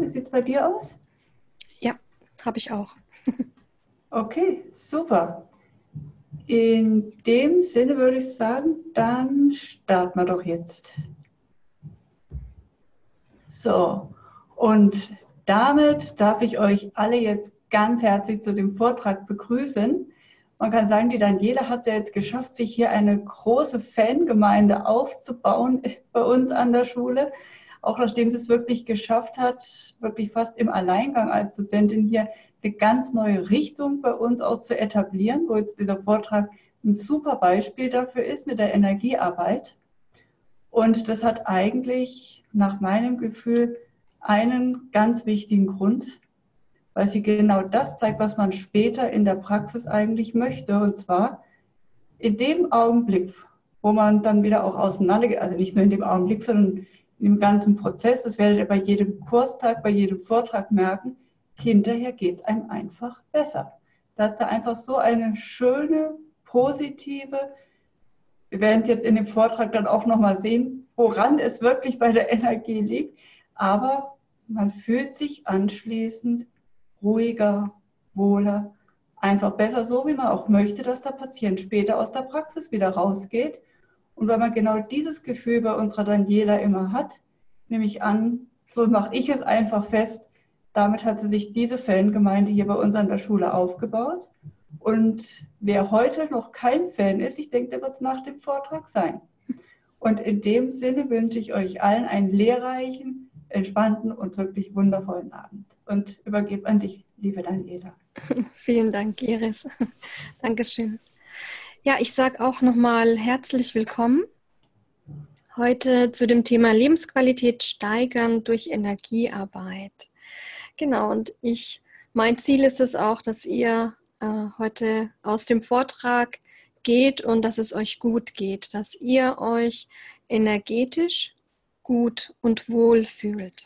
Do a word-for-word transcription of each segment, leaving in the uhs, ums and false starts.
Wie sieht es bei dir aus? Ja, habe ich auch. Okay, super. In dem Sinne würde ich sagen, dann starten wir doch jetzt. So, und damit darf ich euch alle jetzt ganz herzlich zu dem Vortrag begrüßen. Man kann sagen, die Daniela hat es ja jetzt geschafft, sich hier eine große Fangemeinde aufzubauen bei uns an der Schule. Auch nachdem sie es wirklich geschafft hat, wirklich fast im Alleingang als Dozentin hier eine ganz neue Richtung bei uns auch zu etablieren, wo jetzt dieser Vortrag ein super Beispiel dafür ist mit der Energiearbeit. Und das hat eigentlich nach meinem Gefühl einen ganz wichtigen Grund, weil sie genau das zeigt, was man später in der Praxis eigentlich möchte. Und zwar in dem Augenblick, wo man dann wieder auch auseinandergeht, also nicht nur in dem Augenblick, sondern im ganzen Prozess, das werdet ihr bei jedem Kurstag, bei jedem Vortrag merken, hinterher geht es einem einfach besser. Da hat sie einfach so eine schöne, positive, wir werden jetzt in dem Vortrag dann auch nochmal sehen, woran es wirklich bei der Energie liegt, aber man fühlt sich anschließend ruhiger, wohler, einfach besser, so wie man auch möchte, dass der Patient später aus der Praxis wieder rausgeht. Und weil man genau dieses Gefühl bei unserer Daniela immer hat, nehme ich an, so mache ich es einfach fest, damit hat sie sich diese Fangemeinde hier bei uns an der Schule aufgebaut. Und wer heute noch kein Fan ist, ich denke, der wird es nach dem Vortrag sein. Und in dem Sinne wünsche ich euch allen einen lehrreichen, entspannten und wirklich wundervollen Abend. Und übergebe an dich, liebe Daniela. Vielen Dank, Iris. Dankeschön. Ja, ich sage auch nochmal herzlich willkommen heute zu dem Thema Lebensqualität steigern durch Energiearbeit. Genau, und ich, mein Ziel ist es auch, dass ihr äh, heute aus dem Vortrag geht und dass es euch gut geht, dass ihr euch energetisch gut und wohl fühlt.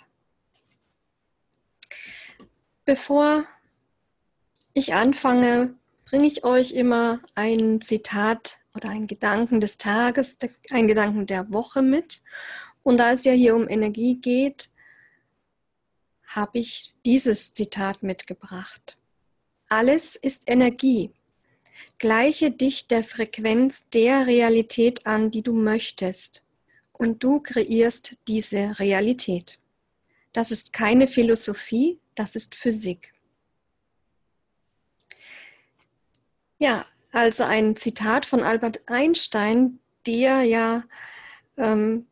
Bevor ich anfange, bringe ich euch immer ein Zitat oder einen Gedanken des Tages, einen Gedanken der Woche mit. Und da es ja hier um Energie geht, habe ich dieses Zitat mitgebracht. Alles ist Energie. Gleiche dich der Frequenz der Realität an, die du möchtest. Und du kreierst diese Realität. Das ist keine Philosophie, das ist Physik. Ja, also ein Zitat von Albert Einstein, der ja ähm,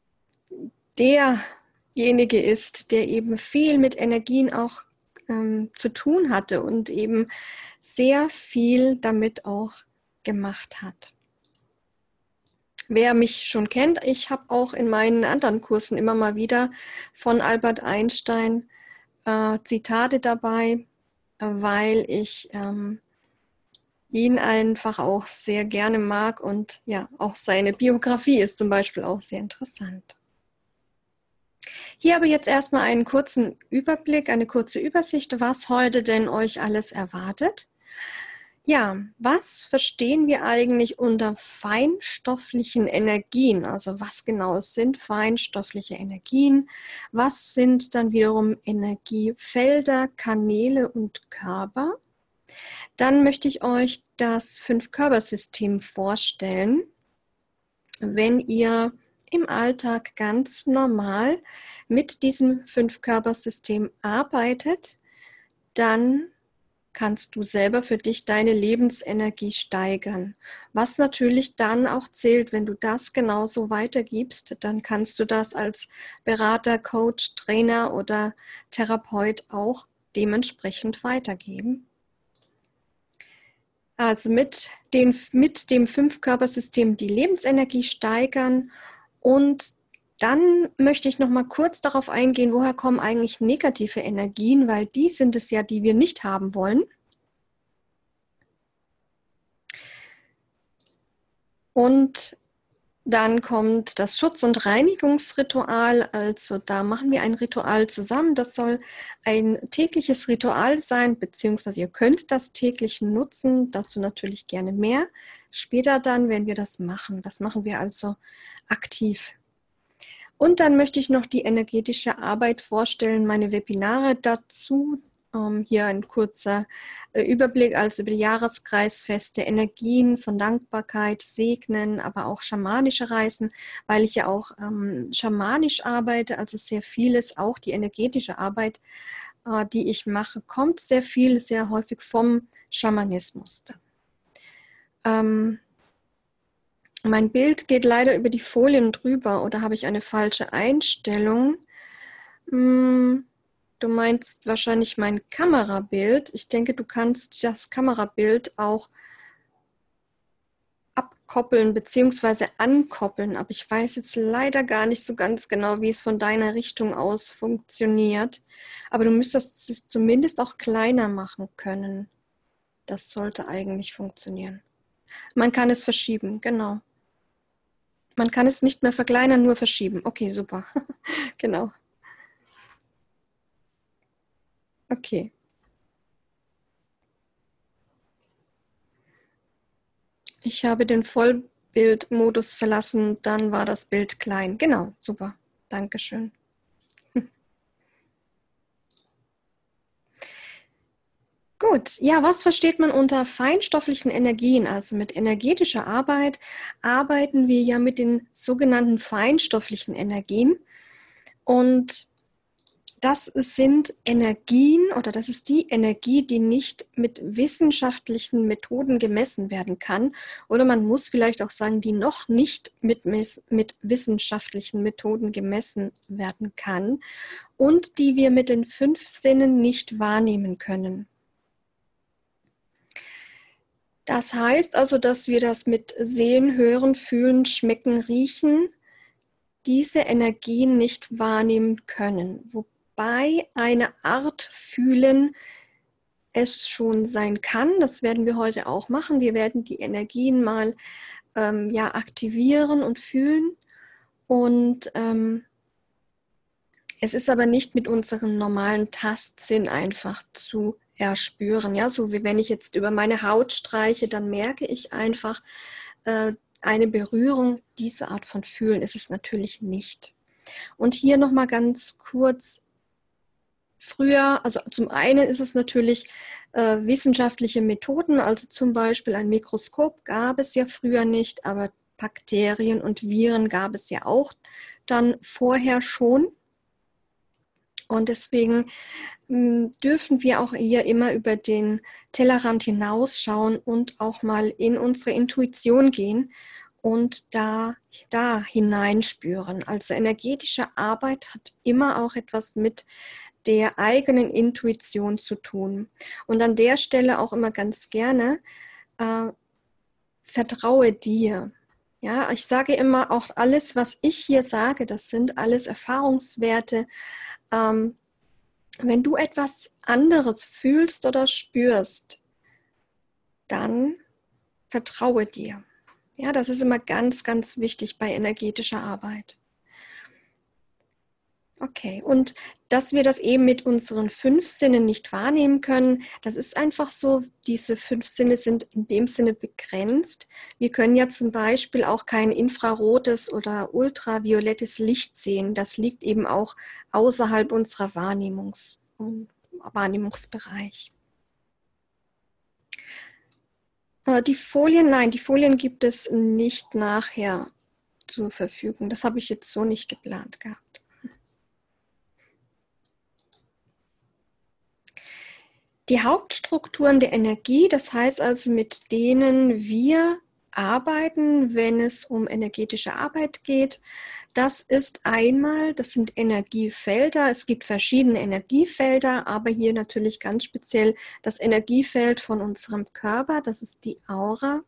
derjenige ist, der eben viel mit Energien auch ähm, zu tun hatte und eben sehr viel damit auch gemacht hat. Wer mich schon kennt, ich habe auch in meinen anderen Kursen immer mal wieder von Albert Einstein äh, Zitate dabei, weil ich ähm, ihn einfach auch sehr gerne mag und ja, auch seine Biografie ist zum Beispiel auch sehr interessant. Hier aber jetzt erstmal einen kurzen Überblick, eine kurze Übersicht, was heute denn euch alles erwartet. Ja, was verstehen wir eigentlich unter feinstofflichen Energien? Also was genau sind feinstoffliche Energien? Was sind dann wiederum Energiefelder, Kanäle und Körper? Dann möchte ich euch das Fünf-Körper-System vorstellen. Wenn ihr im Alltag ganz normal mit diesem Fünf-Körper-System arbeitet, dann kannst du selber für dich deine Lebensenergie steigern. Was natürlich dann auch zählt, wenn du das genauso weitergibst, dann kannst du das als Berater, Coach, Trainer oder Therapeut auch dementsprechend weitergeben. Also mit dem, mit dem Fünf-Körper-System die Lebensenergie steigern. Und dann möchte ich noch mal kurz darauf eingehen, woher kommen eigentlich negative Energien, weil die sind es ja, die wir nicht haben wollen. Und dann kommt das Schutz- und Reinigungsritual, also da machen wir ein Ritual zusammen. Das soll ein tägliches Ritual sein, beziehungsweise ihr könnt das täglich nutzen, dazu natürlich gerne mehr. Später dann, wenn wir das machen, das machen wir also aktiv. Und dann möchte ich noch die energetische Arbeit vorstellen, meine Webinare dazu. Ähm, hier ein kurzer äh, Überblick, also über die Jahreskreisfeste, Energien von Dankbarkeit, Segnen, aber auch schamanische Reisen, weil ich ja auch ähm, schamanisch arbeite, also sehr vieles, auch die energetische Arbeit, äh, die ich mache, kommt sehr viel, sehr häufig vom Schamanismus. Ähm, Mein Bild geht leider über die Folien drüber, oder habe ich eine falsche Einstellung? Hm, du meinst wahrscheinlich mein Kamerabild. Ich denke, du kannst das Kamerabild auch abkoppeln bzw. ankoppeln, aber ich weiß jetzt leider gar nicht so ganz genau, wie es von deiner Richtung aus funktioniert. Aber du müsstest es zumindest auch kleiner machen können. Das sollte eigentlich funktionieren. Man kann es verschieben, genau. Man kann es nicht mehr verkleinern, nur verschieben. Okay, super. Genau. Okay. Ich habe den Vollbildmodus verlassen, dann war das Bild klein. Genau, super. Dankeschön. Gut, ja, was versteht man unter feinstofflichen Energien? Also mit energetischer Arbeit arbeiten wir ja mit den sogenannten feinstofflichen Energien. Und das sind Energien, oder das ist die Energie, die nicht mit wissenschaftlichen Methoden gemessen werden kann. Oder man muss vielleicht auch sagen, die noch nicht mit, mit wissenschaftlichen Methoden gemessen werden kann und die wir mit den fünf Sinnen nicht wahrnehmen können. Das heißt also, dass wir das mit Sehen, Hören, Fühlen, Schmecken, Riechen, diese Energien nicht wahrnehmen können. Wobei eine Art Fühlen es schon sein kann. Das werden wir heute auch machen. Wir werden die Energien mal ähm, ja, aktivieren und fühlen. Und ähm, es ist aber nicht mit unserem normalen Tastsinn einfach zu erspüren. Ja, so wie wenn ich jetzt über meine Haut streiche, dann merke ich einfach äh, eine Berührung. Diese Art von Fühlen ist es natürlich nicht. Und hier nochmal ganz kurz, früher, also zum einen ist es natürlich äh, wissenschaftliche Methoden, also zum Beispiel ein Mikroskop gab es ja früher nicht, aber Bakterien und Viren gab es ja auch dann vorher schon. Und deswegen mh, dürfen wir auch hier immer über den Tellerrand hinausschauen und auch mal in unsere Intuition gehen und da, da hineinspüren. Also energetische Arbeit hat immer auch etwas mit der eigenen Intuition zu tun. Und an der Stelle auch immer ganz gerne, äh, vertraue dir. Ja, ich sage immer, auch alles, was ich hier sage, das sind alles Erfahrungswerte. Ähm, wenn du etwas anderes fühlst oder spürst, dann vertraue dir. Ja, das ist immer ganz, ganz wichtig bei energetischer Arbeit. Okay, und dass wir das eben mit unseren fünf Sinnen nicht wahrnehmen können, das ist einfach so, diese fünf Sinne sind in dem Sinne begrenzt. Wir können ja zum Beispiel auch kein infrarotes oder ultraviolettes Licht sehen. Das liegt eben auch außerhalb unserer Wahrnehmungs- Wahrnehmungsbereich. Die Folien, nein, die Folien gibt es nicht nachher zur Verfügung. Das habe ich jetzt so nicht geplant gehabt. Die Hauptstrukturen der Energie, das heißt also, mit denen wir arbeiten, wenn es um energetische Arbeit geht, das ist einmal, das sind Energiefelder. Es gibt verschiedene Energiefelder, aber hier natürlich ganz speziell das Energiefeld von unserem Körper, das ist die Aura.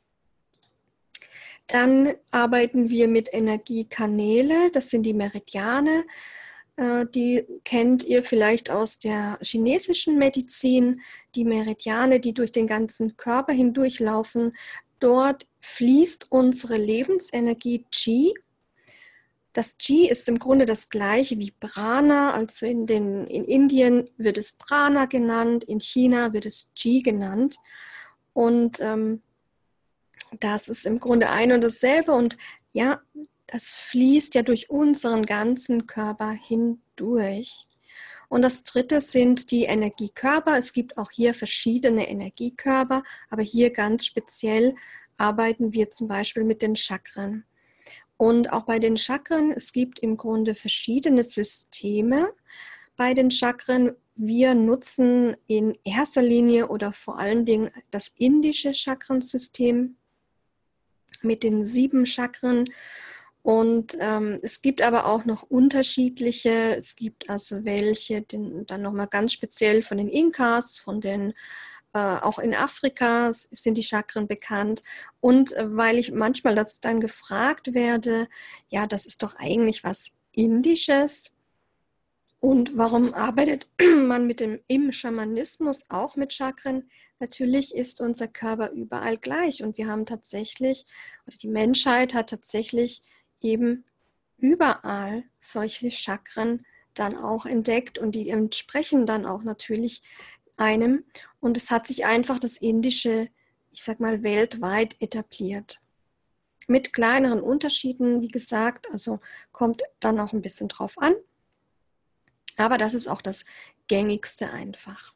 Dann arbeiten wir mit Energiekanäle, das sind die Meridiane. Die kennt ihr vielleicht aus der chinesischen Medizin, die Meridiane, die durch den ganzen Körper hindurchlaufen. Dort fließt unsere Lebensenergie Qi. Das Qi ist im Grunde das gleiche wie Prana, also in, den, in Indien wird es Prana genannt, in China wird es Qi genannt. Und ähm, das ist im Grunde ein und dasselbe. Und ja, das fließt ja durch unseren ganzen Körper hindurch. Und das dritte sind die Energiekörper. Es gibt auch hier verschiedene Energiekörper, aber hier ganz speziell arbeiten wir zum Beispiel mit den Chakren. Und auch bei den Chakren, es gibt im Grunde verschiedene Systeme bei den Chakren. Wir nutzen in erster Linie oder vor allen Dingen das indische Chakrensystem mit den sieben Chakren. Und ähm, es gibt aber auch noch unterschiedliche, es gibt also welche, den, dann nochmal ganz speziell von den Inkas, von den, äh, auch in Afrika sind die Chakren bekannt. Und äh, weil ich manchmal das dann gefragt werde, ja, das ist doch eigentlich was Indisches. Und warum arbeitet man mit dem, im Schamanismus auch mit Chakren? Natürlich ist unser Körper überall gleich und wir haben tatsächlich, oder die Menschheit hat tatsächlich eben überall solche Chakren dann auch entdeckt und die entsprechen dann auch natürlich einem. Und es hat sich einfach das Indische, ich sag mal, weltweit etabliert. Mit kleineren Unterschieden, wie gesagt, also kommt dann auch ein bisschen drauf an. Aber das ist auch das Gängigste einfach.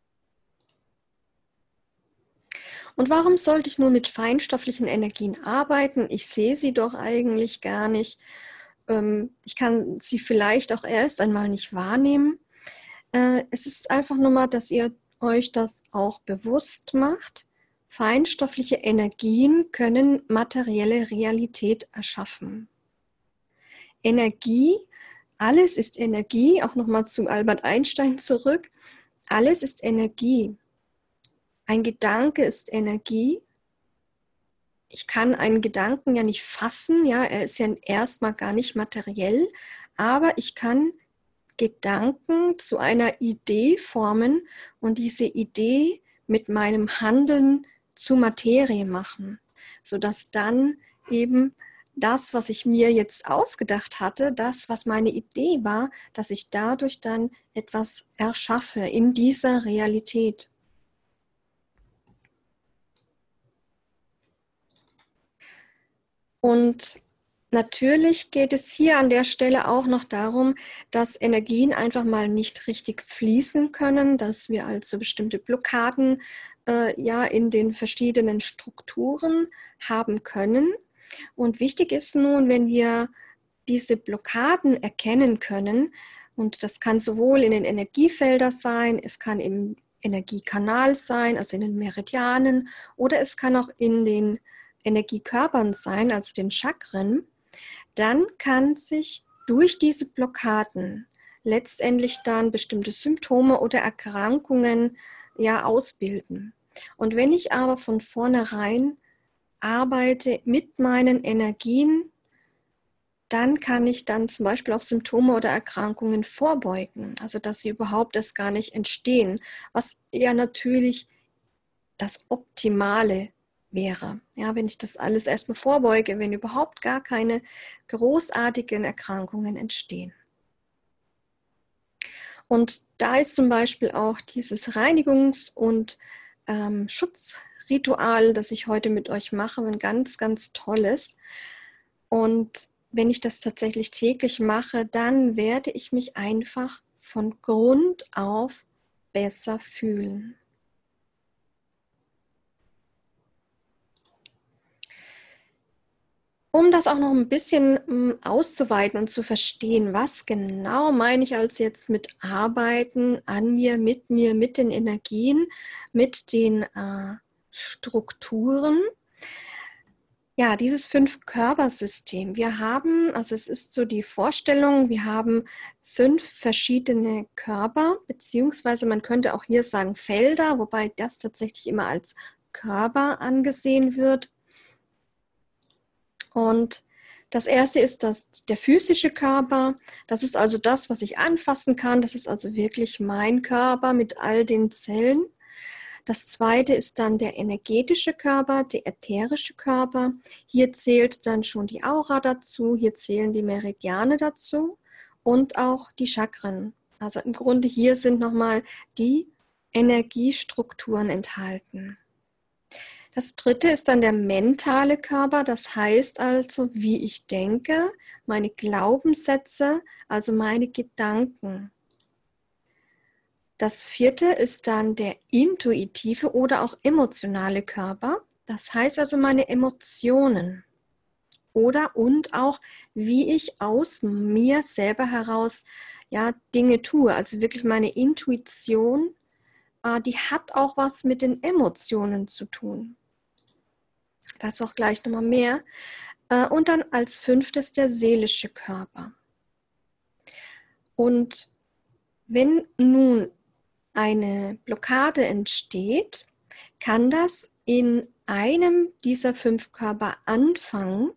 Und warum sollte ich nur mit feinstofflichen Energien arbeiten? Ich sehe sie doch eigentlich gar nicht. Ich kann sie vielleicht auch erst einmal nicht wahrnehmen. Es ist einfach nur mal, dass ihr euch das auch bewusst macht. Feinstoffliche Energien können materielle Realität erschaffen. Energie, alles ist Energie, auch nochmal zu Albert Einstein zurück. Alles ist Energie. Ein Gedanke ist Energie. Ich kann einen Gedanken ja nicht fassen, ja, er ist ja erstmal gar nicht materiell, aber ich kann Gedanken zu einer Idee formen und diese Idee mit meinem Handeln zu Materie machen, sodass dann eben das, was ich mir jetzt ausgedacht hatte, das, was meine Idee war, dass ich dadurch dann etwas erschaffe in dieser Realität. Und natürlich geht es hier an der Stelle auch noch darum, dass Energien einfach mal nicht richtig fließen können, dass wir also bestimmte Blockaden äh, ja in den verschiedenen Strukturen haben können. Und wichtig ist nun, wenn wir diese Blockaden erkennen können, und das kann sowohl in den Energiefeldern sein, es kann im Energiekanal sein, also in den Meridianen, oder es kann auch in den Energiekörpern sein, also den Chakren, dann kann sich durch diese Blockaden letztendlich dann bestimmte Symptome oder Erkrankungen ja ausbilden. Und wenn ich aber von vornherein arbeite mit meinen Energien, dann kann ich dann zum Beispiel auch Symptome oder Erkrankungen vorbeugen, also dass sie überhaupt erst gar nicht entstehen, was ja natürlich das Optimale wäre. Ja, wenn ich das alles erstmal vorbeuge, wenn überhaupt gar keine großartigen Erkrankungen entstehen. Und da ist zum Beispiel auch dieses Reinigungs- und ähm, Schutzritual, das ich heute mit euch mache, ein ganz, ganz tolles. Und wenn ich das tatsächlich täglich mache, dann werde ich mich einfach von Grund auf besser fühlen. Um das auch noch ein bisschen auszuweiten und zu verstehen, was genau meine ich als jetzt mit Arbeiten an mir, mit mir, mit den Energien, mit den äh, Strukturen. Ja, dieses Fünf-Körper-System. Wir haben, also es ist so die Vorstellung, wir haben fünf verschiedene Körper, beziehungsweise man könnte auch hier sagen Felder, wobei das tatsächlich immer als Körper angesehen wird. Und das erste ist das, der physische Körper. Das ist also das, was ich anfassen kann. Das ist also wirklich mein Körper mit all den Zellen. Das zweite ist dann der energetische Körper, der ätherische Körper. Hier zählt dann schon die Aura dazu, hier zählen die Meridiane dazu und auch die Chakren. Also im Grunde hier sind nochmal die Energiestrukturen enthalten. Das dritte ist dann der mentale Körper, das heißt also, wie ich denke, meine Glaubenssätze, also meine Gedanken. Das vierte ist dann der intuitive oder auch emotionale Körper, das heißt also meine Emotionen. Oder und auch, wie ich aus mir selber heraus ja, Dinge tue, also wirklich meine Intuition, äh, die hat auch was mit den Emotionen zu tun. Dazu auch gleich nochmal mehr. Und dann als fünftes der seelische Körper. Und wenn nun eine Blockade entsteht, kann das in einem dieser fünf Körper anfangen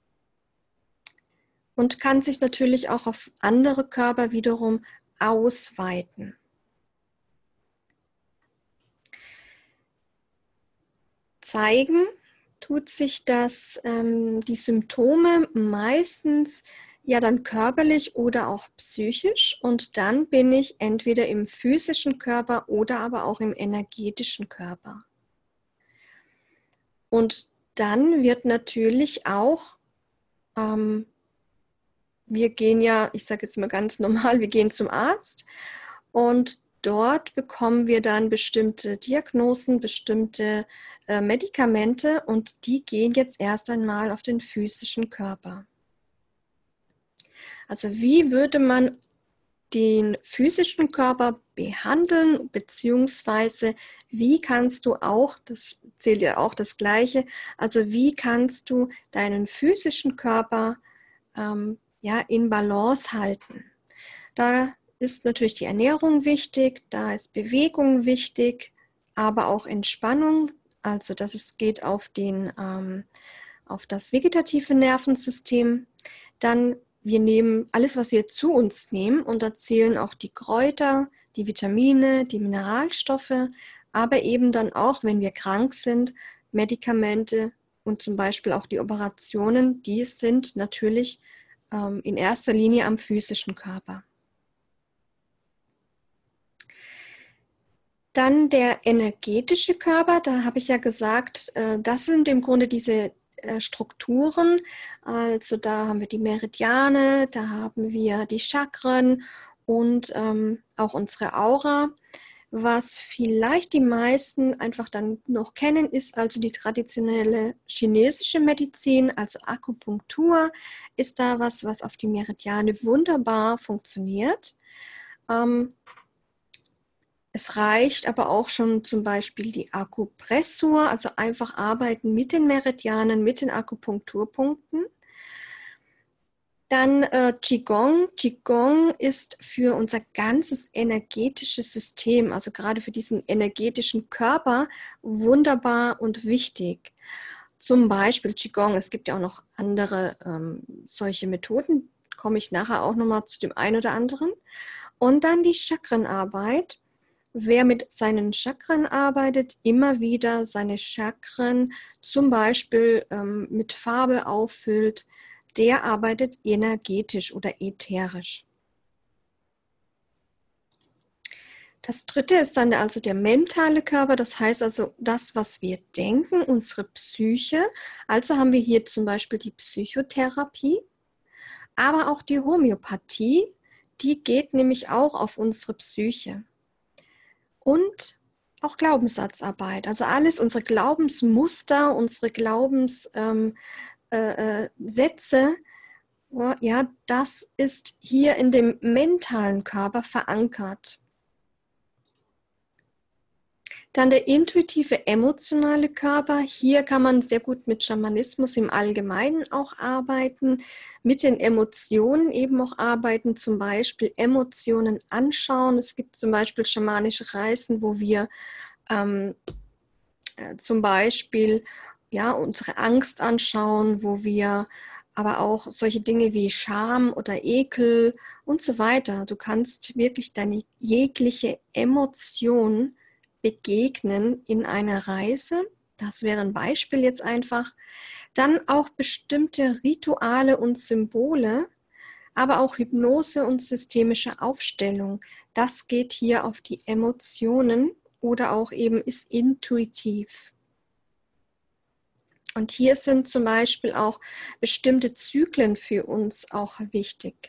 und kann sich natürlich auch auf andere Körper wiederum ausweiten. Zeigen tut sich das, ähm, die Symptome meistens ja dann körperlich oder auch psychisch und dann bin ich entweder im physischen Körper oder aber auch im energetischen Körper. Und dann wird natürlich auch, ähm, wir gehen ja, ich sage jetzt mal ganz normal, wir gehen zum Arzt und dort bekommen wir dann bestimmte Diagnosen, bestimmte äh, Medikamente und die gehen jetzt erst einmal auf den physischen Körper. Also wie würde man den physischen Körper behandeln, beziehungsweise wie kannst du auch, das zählt ja auch das Gleiche, also wie kannst du deinen physischen Körper ähm, ja, in Balance halten? Da ist natürlich die Ernährung wichtig, da ist Bewegung wichtig, aber auch Entspannung, also das ist, geht auf, den, ähm, auf das vegetative Nervensystem. Dann wir nehmen alles, was wir zu uns nehmen und da zählen auch die Kräuter, die Vitamine, die Mineralstoffe, aber eben dann auch, wenn wir krank sind, Medikamente und zum Beispiel auch die Operationen, die sind natürlich ähm, in erster Linie am physischen Körper. Dann der energetische Körper, da habe ich ja gesagt, äh, das sind im Grunde diese äh, Strukturen. Also da haben wir die Meridiane, da haben wir die Chakren und ähm, auch unsere Aura. Was vielleicht die meisten einfach dann noch kennen, ist also die traditionelle chinesische Medizin, also Akupunktur ist da was, was auf die Meridiane wunderbar funktioniert. Ähm, Es reicht aber auch schon zum Beispiel die Akupressur, also einfach arbeiten mit den Meridianen, mit den Akupunkturpunkten. Dann äh, Qigong. Qigong ist für unser ganzes energetisches System, also gerade für diesen energetischen Körper, wunderbar und wichtig. Zum Beispiel Qigong, es gibt ja auch noch andere ähm, solche Methoden, komme ich nachher auch nochmal zu dem einen oder anderen. Und dann die Chakrenarbeit. Wer mit seinen Chakren arbeitet, immer wieder seine Chakren zum Beispiel ähm, mit Farbe auffüllt, der arbeitet energetisch oder ätherisch. Das dritte ist dann also der mentale Körper, das heißt also das, was wir denken, unsere Psyche. Also haben wir hier zum Beispiel die Psychotherapie, aber auch die Homöopathie, die geht nämlich auch auf unsere Psyche. Und auch Glaubenssatzarbeit, also alles unsere Glaubensmuster, unsere Glaubenssätze, äh, äh, ja, das ist hier in dem mentalen Körper verankert. Dann der intuitive, emotionale Körper. Hier kann man sehr gut mit Schamanismus im Allgemeinen auch arbeiten, mit den Emotionen eben auch arbeiten, zum Beispiel Emotionen anschauen. Es gibt zum Beispiel schamanische Reisen, wo wir ähm, äh, zum Beispiel ja, unsere Angst anschauen, wo wir aber auch solche Dinge wie Scham oder Ekel und so weiter. Du kannst wirklich deine jegliche Emotion begegnen in einer Reise. Das wäre ein Beispiel jetzt einfach. Dann auch bestimmte Rituale und Symbole, aber auch Hypnose und systemische Aufstellung. Das geht hier auf die Emotionen oder auch eben ist intuitiv. Und hier sind zum Beispiel auch bestimmte Zyklen für uns auch wichtig.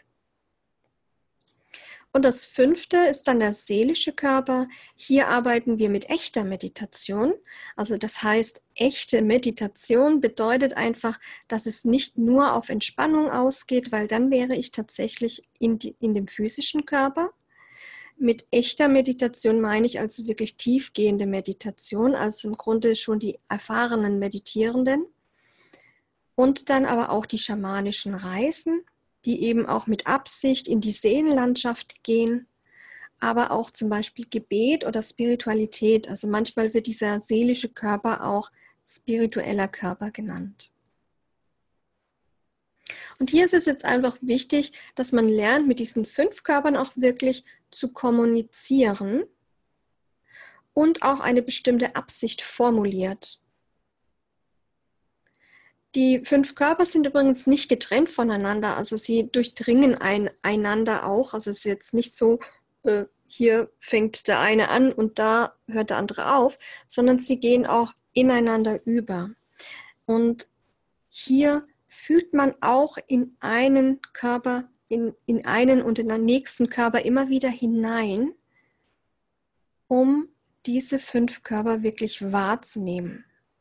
Und das fünfte ist dann der seelische Körper. Hier arbeiten wir mit echter Meditation. Also das heißt, echte Meditation bedeutet einfach, dass es nicht nur auf Entspannung ausgeht, weil dann wäre ich tatsächlich in, die, in dem physischen Körper. Mit echter Meditation meine ich also wirklich tiefgehende Meditation, also im Grunde schon die erfahrenen Meditierenden. Und dann aber auch die schamanischen Reisen, die eben auch mit Absicht in die Seelenlandschaft gehen, aber auch zum Beispiel Gebet oder Spiritualität. Also manchmal wird dieser seelische Körper auch spiritueller Körper genannt. Und hier ist es jetzt einfach wichtig, dass man lernt, mit diesen fünf Körpern auch wirklich zu kommunizieren und auch eine bestimmte Absicht formuliert. Die fünf Körper sind übrigens nicht getrennt voneinander, also sie durchdringen ein, einander auch. Also es ist jetzt nicht so, äh, hier fängt der eine an und da hört der andere auf, sondern sie gehen auch ineinander über. Und hier fühlt man auch in einen Körper, in, in einen und in den nächsten Körper immer wieder hinein, um diese fünf Körper wirklich wahrzunehmen.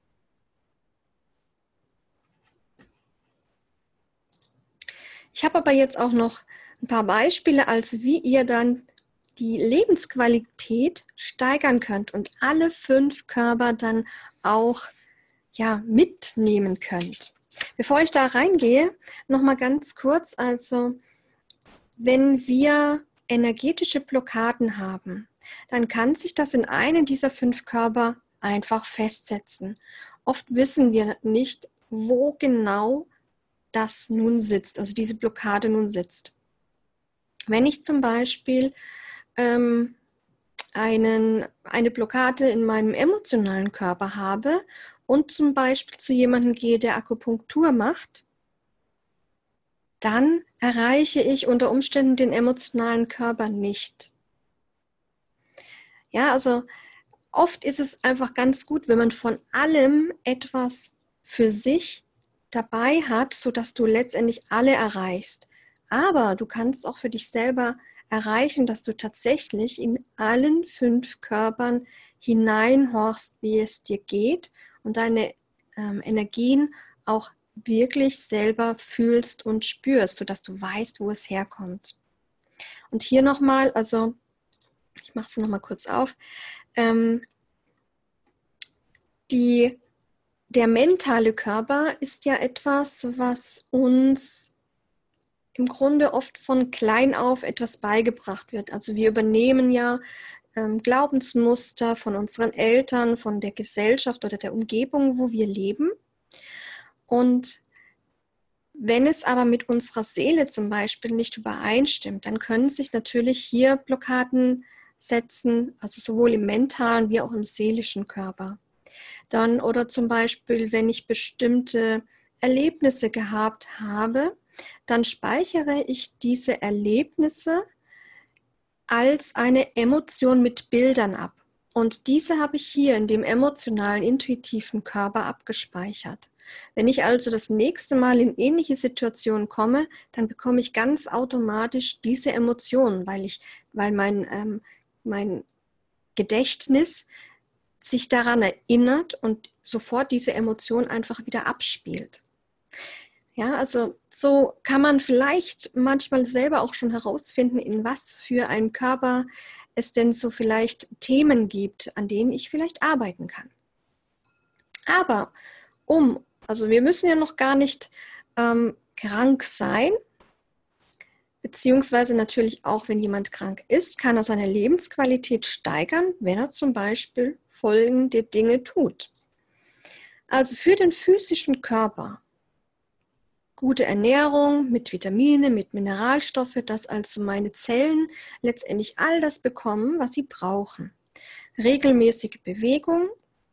Ich habe aber jetzt auch noch ein paar Beispiele, als wie ihr dann die Lebensqualität steigern könnt und alle fünf Körper dann auch ja, mitnehmen könnt. Bevor ich da reingehe, noch mal ganz kurz, also wenn wir energetische Blockaden haben, dann kann sich das in einem dieser fünf Körper einfach festsetzen. Oft wissen wir nicht, wo genau das nun sitzt, also diese Blockade nun sitzt. Wenn ich zum Beispiel ähm, einen, eine Blockade in meinem emotionalen Körper habe und zum Beispiel zu jemandem gehe, der Akupunktur macht, dann erreiche ich unter Umständen den emotionalen Körper nicht. Ja, also oft ist es einfach ganz gut, wenn man von allem etwas für sich dabei hat, sodass du letztendlich alle erreichst. Aber du kannst auch für dich selber erreichen, dass du tatsächlich in allen fünf Körpern hineinhorchst, wie es dir geht und deine ähm, Energien auch wirklich selber fühlst und spürst, sodass du weißt, wo es herkommt. Und hier nochmal, also ich mache es nochmal kurz auf, ähm, die Der mentale Körper ist ja etwas, was uns im Grunde oft von klein auf etwas beigebracht wird. Also wir übernehmen ja ähm, Glaubensmuster von unseren Eltern, von der Gesellschaft oder der Umgebung, wo wir leben. Und wenn es aber mit unserer Seele zum Beispiel nicht übereinstimmt, dann können sich natürlich hier Blockaden setzen, also sowohl im mentalen wie auch im seelischen Körper. Dann oder zum Beispiel, wenn ich bestimmte Erlebnisse gehabt habe, dann speichere ich diese Erlebnisse als eine Emotion mit Bildern ab. Und diese habe ich hier in dem emotionalen, intuitiven Körper abgespeichert. Wenn ich also das nächste Mal in ähnliche Situationen komme, dann bekomme ich ganz automatisch diese Emotionen, weil ich, weil mein, ähm, mein Gedächtnis sich daran erinnert und sofort diese Emotion einfach wieder abspielt. Ja, also so kann man vielleicht manchmal selber auch schon herausfinden, in was für einem Körper es denn so vielleicht Themen gibt, an denen ich vielleicht arbeiten kann. Aber um, also wir müssen ja noch gar nicht ähm, krank sein, beziehungsweise natürlich auch, wenn jemand krank ist, kann er seine Lebensqualität steigern, wenn er zum Beispiel folgende Dinge tut. Also für den physischen Körper gute Ernährung mit Vitamine, mit Mineralstoffe, dass also meine Zellen letztendlich all das bekommen, was sie brauchen. Regelmäßige Bewegung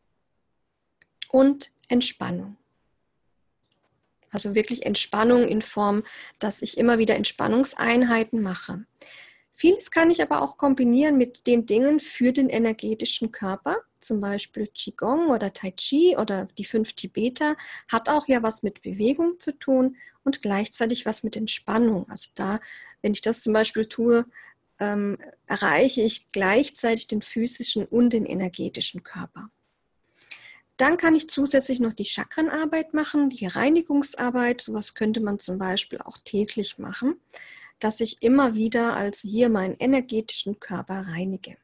und Entspannung. Also wirklich Entspannung in Form, dass ich immer wieder Entspannungseinheiten mache. Vieles kann ich aber auch kombinieren mit den Dingen für den energetischen Körper. zum Beispiel Qigong oder Tai Chi oder die fünf Tibeter, hat auch ja was mit Bewegung zu tun und gleichzeitig was mit Entspannung. Also da, wenn ich das zum Beispiel tue, ähm, erreiche ich gleichzeitig den physischen und den energetischen Körper. Dann kann ich zusätzlich noch die Chakrenarbeit machen, die Reinigungsarbeit. Sowas könnte man zum Beispiel auch täglich machen, dass ich immer wieder als hier meinen energetischen Körper reinige.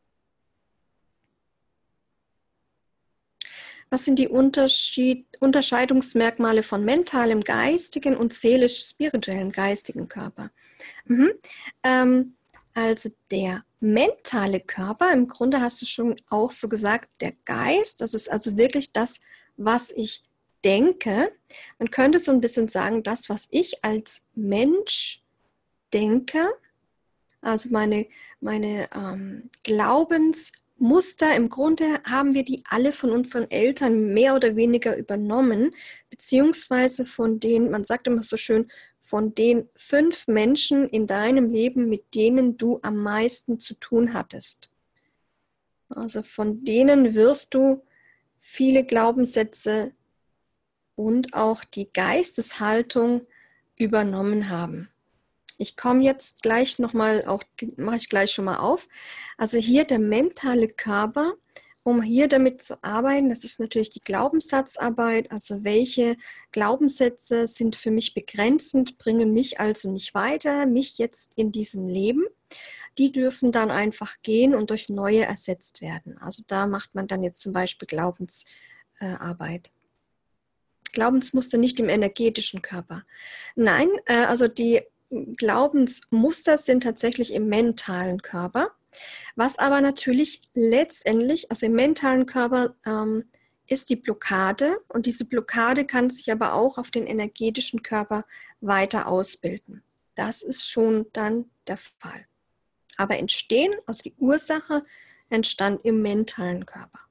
Was sind die Unterschied, Unterscheidungsmerkmale von mentalem, geistigen und seelisch-spirituellem, geistigen Körper? Mhm. Ähm, also der mentale Körper, im Grunde hast du schon auch so gesagt, der Geist, das ist also wirklich das, was ich denke. Man könnte so ein bisschen sagen, das, was ich als Mensch denke, also meine, meine ähm, Glaubensmuster, im Grunde haben wir die alle von unseren Eltern mehr oder weniger übernommen, beziehungsweise von denen, man sagt immer so schön, von den fünf Menschen in deinem Leben, mit denen du am meisten zu tun hattest. Also von denen wirst du viele Glaubenssätze und auch die Geisteshaltung übernommen haben. Ich komme jetzt gleich nochmal, auch mache ich gleich schon mal auf. Also hier der mentale Körper, um hier damit zu arbeiten, das ist natürlich die Glaubenssatzarbeit. Also welche Glaubenssätze sind für mich begrenzend, bringen mich also nicht weiter, mich jetzt in diesem Leben. Die dürfen dann einfach gehen und durch neue ersetzt werden. Also da macht man dann jetzt zum Beispiel Glaubensarbeit. Glaubensmuster nicht im energetischen Körper. Nein, äh, also die Glaubensmuster sind tatsächlich im mentalen Körper, was aber natürlich letztendlich, also im mentalen Körper ähm, ist die Blockade und diese Blockade kann sich aber auch auf den energetischen Körper weiter ausbilden. Das ist schon dann der Fall. Aber entstehen, also die Ursache entstand im mentalen Körper.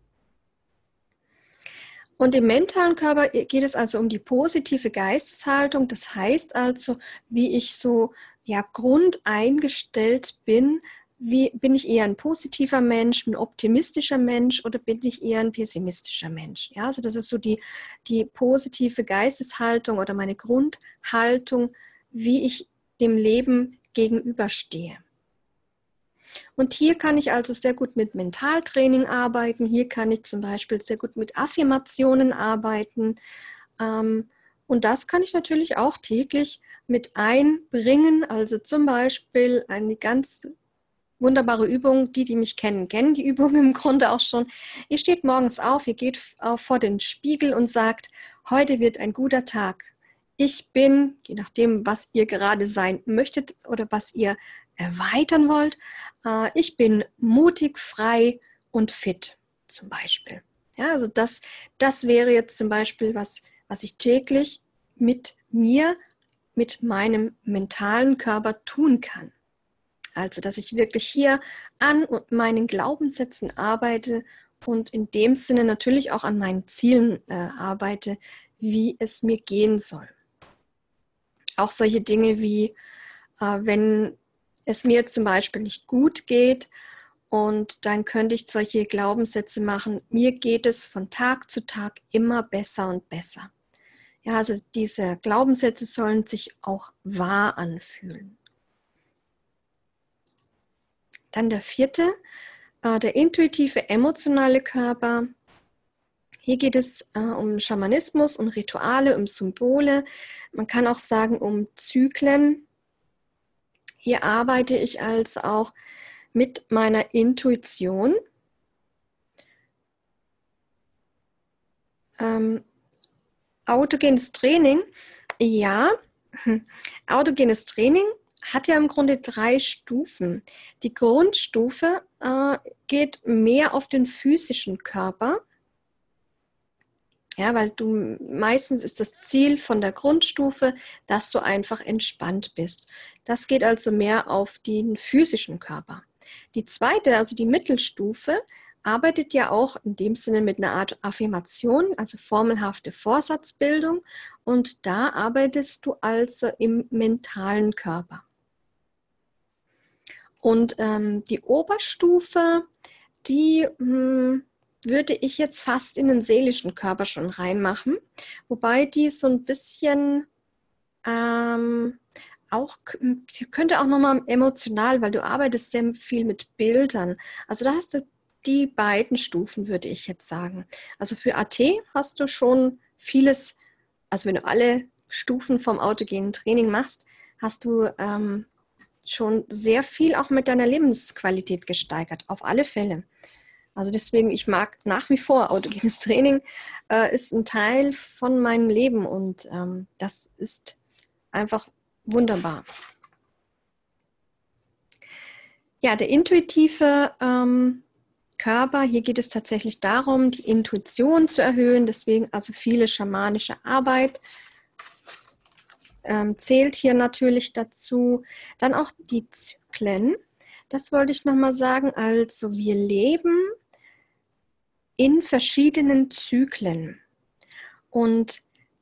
Und im mentalen Körper geht es also um die positive Geisteshaltung. Das heißt also, wie ich so ja, grundeingestellt bin. Wie, bin ich eher ein positiver Mensch, ein optimistischer Mensch oder bin ich eher ein pessimistischer Mensch? Ja, also das ist so die, die positive Geisteshaltung oder meine Grundhaltung, wie ich dem Leben gegenüberstehe. Und hier kann ich also sehr gut mit Mentaltraining arbeiten. Hier kann ich zum Beispiel sehr gut mit Affirmationen arbeiten. Und das kann ich natürlich auch täglich mit einbringen. Also zum Beispiel eine ganz wunderbare Übung. Die, die mich kennen, kennen die Übung im Grunde auch schon. Ihr steht morgens auf, ihr geht vor den Spiegel und sagt, heute wird ein guter Tag. Ich bin, je nachdem, was ihr gerade sein möchtet oder was ihr erweitern wollt, äh, ich bin mutig, frei und fit zum Beispiel. Ja, also das, das wäre jetzt zum Beispiel was, was ich täglich mit mir, mit meinem mentalen Körper tun kann. Also, dass ich wirklich hier an meinen Glaubenssätzen arbeite und in dem Sinne natürlich auch an meinen Zielen äh, arbeite, wie es mir gehen soll. Auch solche Dinge wie, äh, wenn es mir zum Beispiel nicht gut geht und dann könnte ich solche Glaubenssätze machen, mir geht es von Tag zu Tag immer besser und besser. Ja, also diese Glaubenssätze sollen sich auch wahr anfühlen. Dann der vierte, äh, der intuitive, emotionale Körper. Hier geht es äh, um Schamanismus, um Rituale, um Symbole. Man kann auch sagen, um Zyklen. Hier arbeite ich also auch mit meiner Intuition. Ähm, autogenes Training, ja, autogenes Training hat ja im Grunde drei Stufen. Die Grundstufe äh, geht mehr auf den physischen Körper. Ja, weil du meistens ist das Ziel von der Grundstufe, dass du einfach entspannt bist. Das geht also mehr auf den physischen Körper. Die zweite, also die Mittelstufe, arbeitet ja auch in dem Sinne mit einer Art Affirmation, also formelhafte Vorsatzbildung. Und da arbeitest du also im mentalen Körper. Und ähm, die Oberstufe, die mh, würde ich jetzt fast in den seelischen Körper schon reinmachen, wobei die so ein bisschen ähm, auch, könnte auch nochmal emotional, weil du arbeitest sehr viel mit Bildern. Also da hast du die beiden Stufen, würde ich jetzt sagen. Also für A T hast du schon vieles, also wenn du alle Stufen vom autogenen Training machst, hast du ähm, schon sehr viel auch mit deiner Lebensqualität gesteigert, auf alle Fälle. Also deswegen, ich mag nach wie vor autogenes Training, äh, ist ein Teil von meinem Leben und ähm, das ist einfach wunderbar. Ja, der intuitive ähm, Körper, hier geht es tatsächlich darum, die Intuition zu erhöhen, deswegen also viele schamanische Arbeit ähm, zählt hier natürlich dazu. Dann auch die Zyklen, das wollte ich nochmal sagen, also wir leben in verschiedenen Zyklen und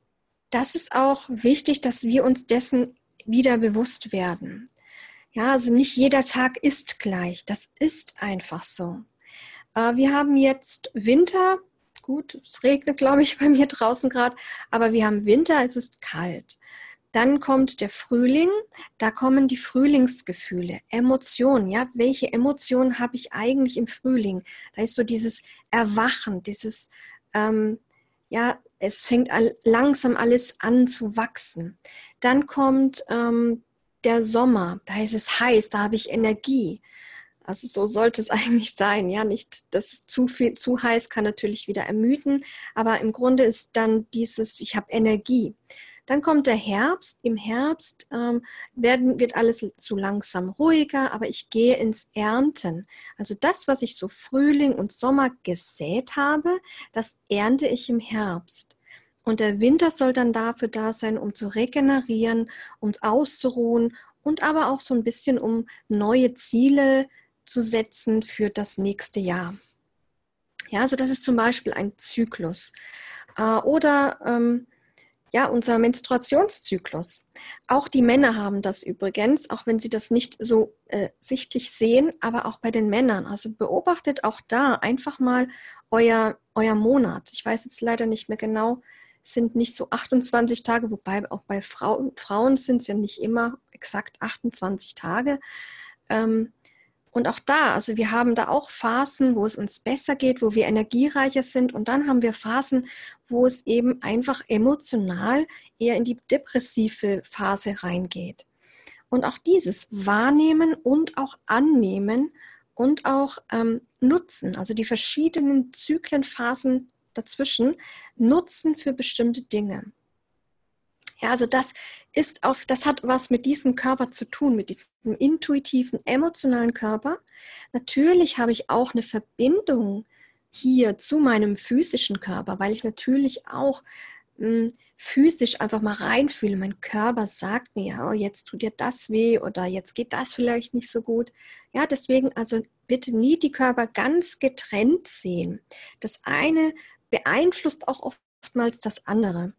das ist auch wichtig, dass wir uns dessen wieder bewusst werden. Ja, also nicht jeder Tag ist gleich. Das ist einfach so. Äh, wir haben jetzt Winter. Gut, es regnet, glaube ich, bei mir draußen gerade. Aber wir haben Winter, es ist kalt. Dann kommt der Frühling. Da kommen die Frühlingsgefühle, Emotionen. Ja, welche Emotionen habe ich eigentlich im Frühling? Da ist so dieses Erwachen, dieses, ähm, ja, es fängt all, langsam alles an zu wachsen. Dann kommt ähm, der Sommer, da ist es heiß, da habe ich Energie. Also so sollte es eigentlich sein, ja, nicht, dass es zu viel, zu heiß kann natürlich wieder ermüden, aber im Grunde ist dann dieses, ich habe Energie. Dann kommt der Herbst. Im Herbst ähm, werden, wird alles zu langsam ruhiger, aber ich gehe ins Ernten. Also das, was ich so Frühling und Sommer gesät habe, das ernte ich im Herbst. Und der Winter soll dann dafür da sein, um zu regenerieren, um auszuruhen und aber auch so ein bisschen, um neue Ziele zu setzen für das nächste Jahr. Ja, also das ist zum Beispiel ein Zyklus. Äh, oder ähm, ja, unser Menstruationszyklus. Auch die Männer haben das übrigens, auch wenn sie das nicht so äh, sichtlich sehen, aber auch bei den Männern. Also beobachtet auch da einfach mal euer, euer Monat. Ich weiß jetzt leider nicht mehr genau, es sind nicht so achtundzwanzig Tage, wobei auch bei Frauen, Frauen sind es ja nicht immer exakt achtundzwanzig Tage. Ähm, Und auch da, also wir haben da auch Phasen, wo es uns besser geht, wo wir energiereicher sind. Und dann haben wir Phasen, wo es eben einfach emotional eher in die depressive Phase reingeht. Und auch dieses Wahrnehmen und auch Annehmen und auch ähm, Nutzen, also die verschiedenen Zyklenphasen dazwischen, nutzen für bestimmte Dinge. Ja, also das ist auf, das hat was mit diesem Körper zu tun, mit diesem intuitiven, emotionalen Körper. Natürlich habe ich auch eine Verbindung hier zu meinem physischen Körper, weil ich natürlich auch mh, physisch einfach mal reinfühle. Mein Körper sagt mir, oh, jetzt tut dir das weh oder jetzt geht das vielleicht nicht so gut. Ja, deswegen also bitte nie die Körper ganz getrennt sehen. Das eine beeinflusst auch oftmals das andere.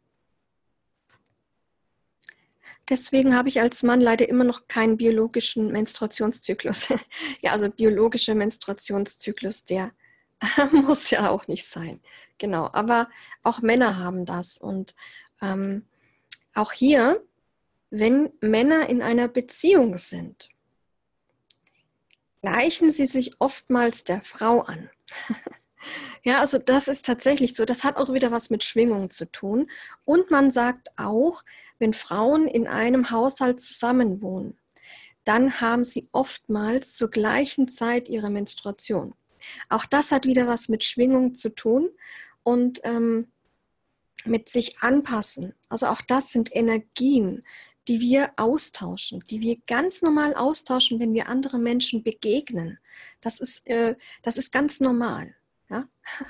Deswegen habe ich als Mann leider immer noch keinen biologischen Menstruationszyklus. Ja, also biologischer Menstruationszyklus, der muss ja auch nicht sein. Genau, aber auch Männer haben das. Und ähm, auch hier, wenn Männer in einer Beziehung sind, gleichen sie sich oftmals der Frau an. Ja, also das ist tatsächlich so. Das hat auch wieder was mit Schwingung zu tun. Und man sagt auch, wenn Frauen in einem Haushalt zusammenwohnen, dann haben sie oftmals zur gleichen Zeit ihre Menstruation. Auch das hat wieder was mit Schwingung zu tun und ähm, mit sich anpassen. Also auch das sind Energien, die wir austauschen, die wir ganz normal austauschen, wenn wir anderen Menschen begegnen. Das ist, äh, das ist ganz normal. Ja?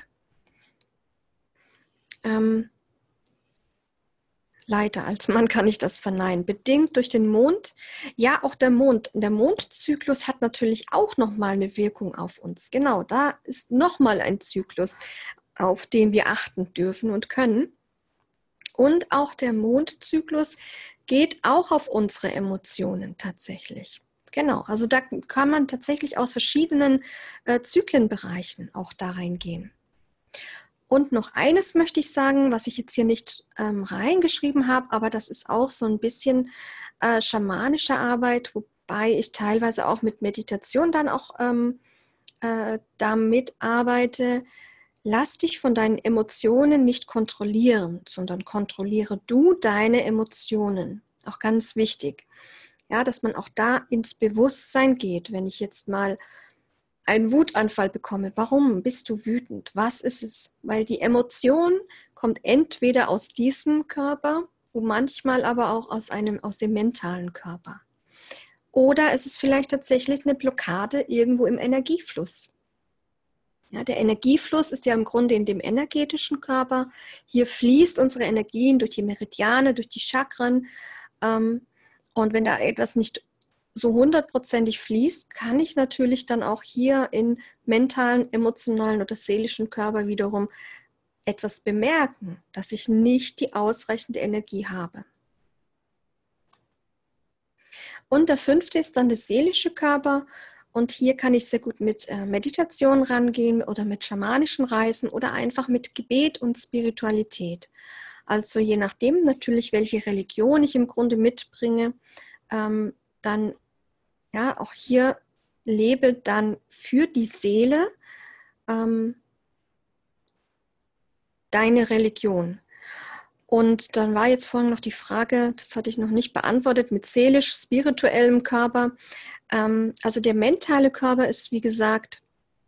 ähm, Leider, als Mann kann ich das verneinen. Bedingt durch den Mond. Ja, auch der Mond. Der Mondzyklus hat natürlich auch nochmal eine Wirkung auf uns. Genau, da ist nochmal ein Zyklus, auf den wir achten dürfen und können. Und auch der Mondzyklus geht auch auf unsere Emotionen tatsächlich. Genau, also da kann man tatsächlich aus verschiedenen äh, Zyklenbereichen auch da reingehen. Und noch eines möchte ich sagen, was ich jetzt hier nicht ähm, reingeschrieben habe, aber das ist auch so ein bisschen äh, schamanische Arbeit, wobei ich teilweise auch mit Meditation dann auch ähm, äh, damit arbeite. Lass dich von deinen Emotionen nicht kontrollieren, sondern kontrolliere du deine Emotionen. Auch ganz wichtig. Ja, dass man auch da ins Bewusstsein geht, wenn ich jetzt mal einen Wutanfall bekomme. Warum bist du wütend? Was ist es? Weil die Emotion kommt entweder aus diesem Körper und manchmal aber auch aus einem, aus dem mentalen Körper. Oder es ist vielleicht tatsächlich eine Blockade irgendwo im Energiefluss. Ja, der Energiefluss ist ja im Grunde in dem energetischen Körper. Hier fließt unsere Energien durch die Meridiane, durch die Chakren. Ähm, und wenn da etwas nicht so hundertprozentig fließt, kann ich natürlich dann auch hier in mentalen, emotionalen oder seelischen Körper wiederum etwas bemerken, dass ich nicht die ausreichende Energie habe. Und der fünfte ist dann der seelische Körper. Und hier kann ich sehr gut mit äh, Meditation rangehen oder mit schamanischen Reisen oder einfach mit Gebet und Spiritualität. Also je nachdem natürlich, welche Religion ich im Grunde mitbringe, ähm, dann ja, auch hier lebe dann für die Seele ähm, deine Religion. Und dann war jetzt vorhin noch die Frage, das hatte ich noch nicht beantwortet, mit seelisch-spirituellem Körper. Ähm, also der mentale Körper ist, wie gesagt,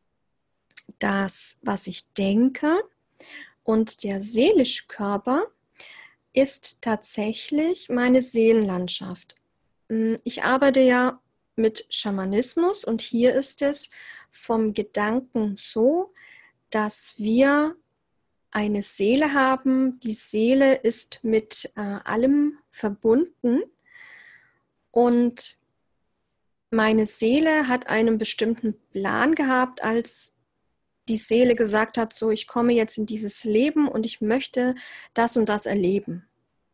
das, was ich denke. Und der seelische Körper ist tatsächlich meine Seelenlandschaft. Ich arbeite ja mit Schamanismus und hier ist es vom Gedanken so, dass wir eine Seele haben. Die Seele ist mit äh, allem verbunden und meine Seele hat einen bestimmten Plan gehabt, als die Seele gesagt hat, so, ich komme jetzt in dieses Leben und ich möchte das und das erleben.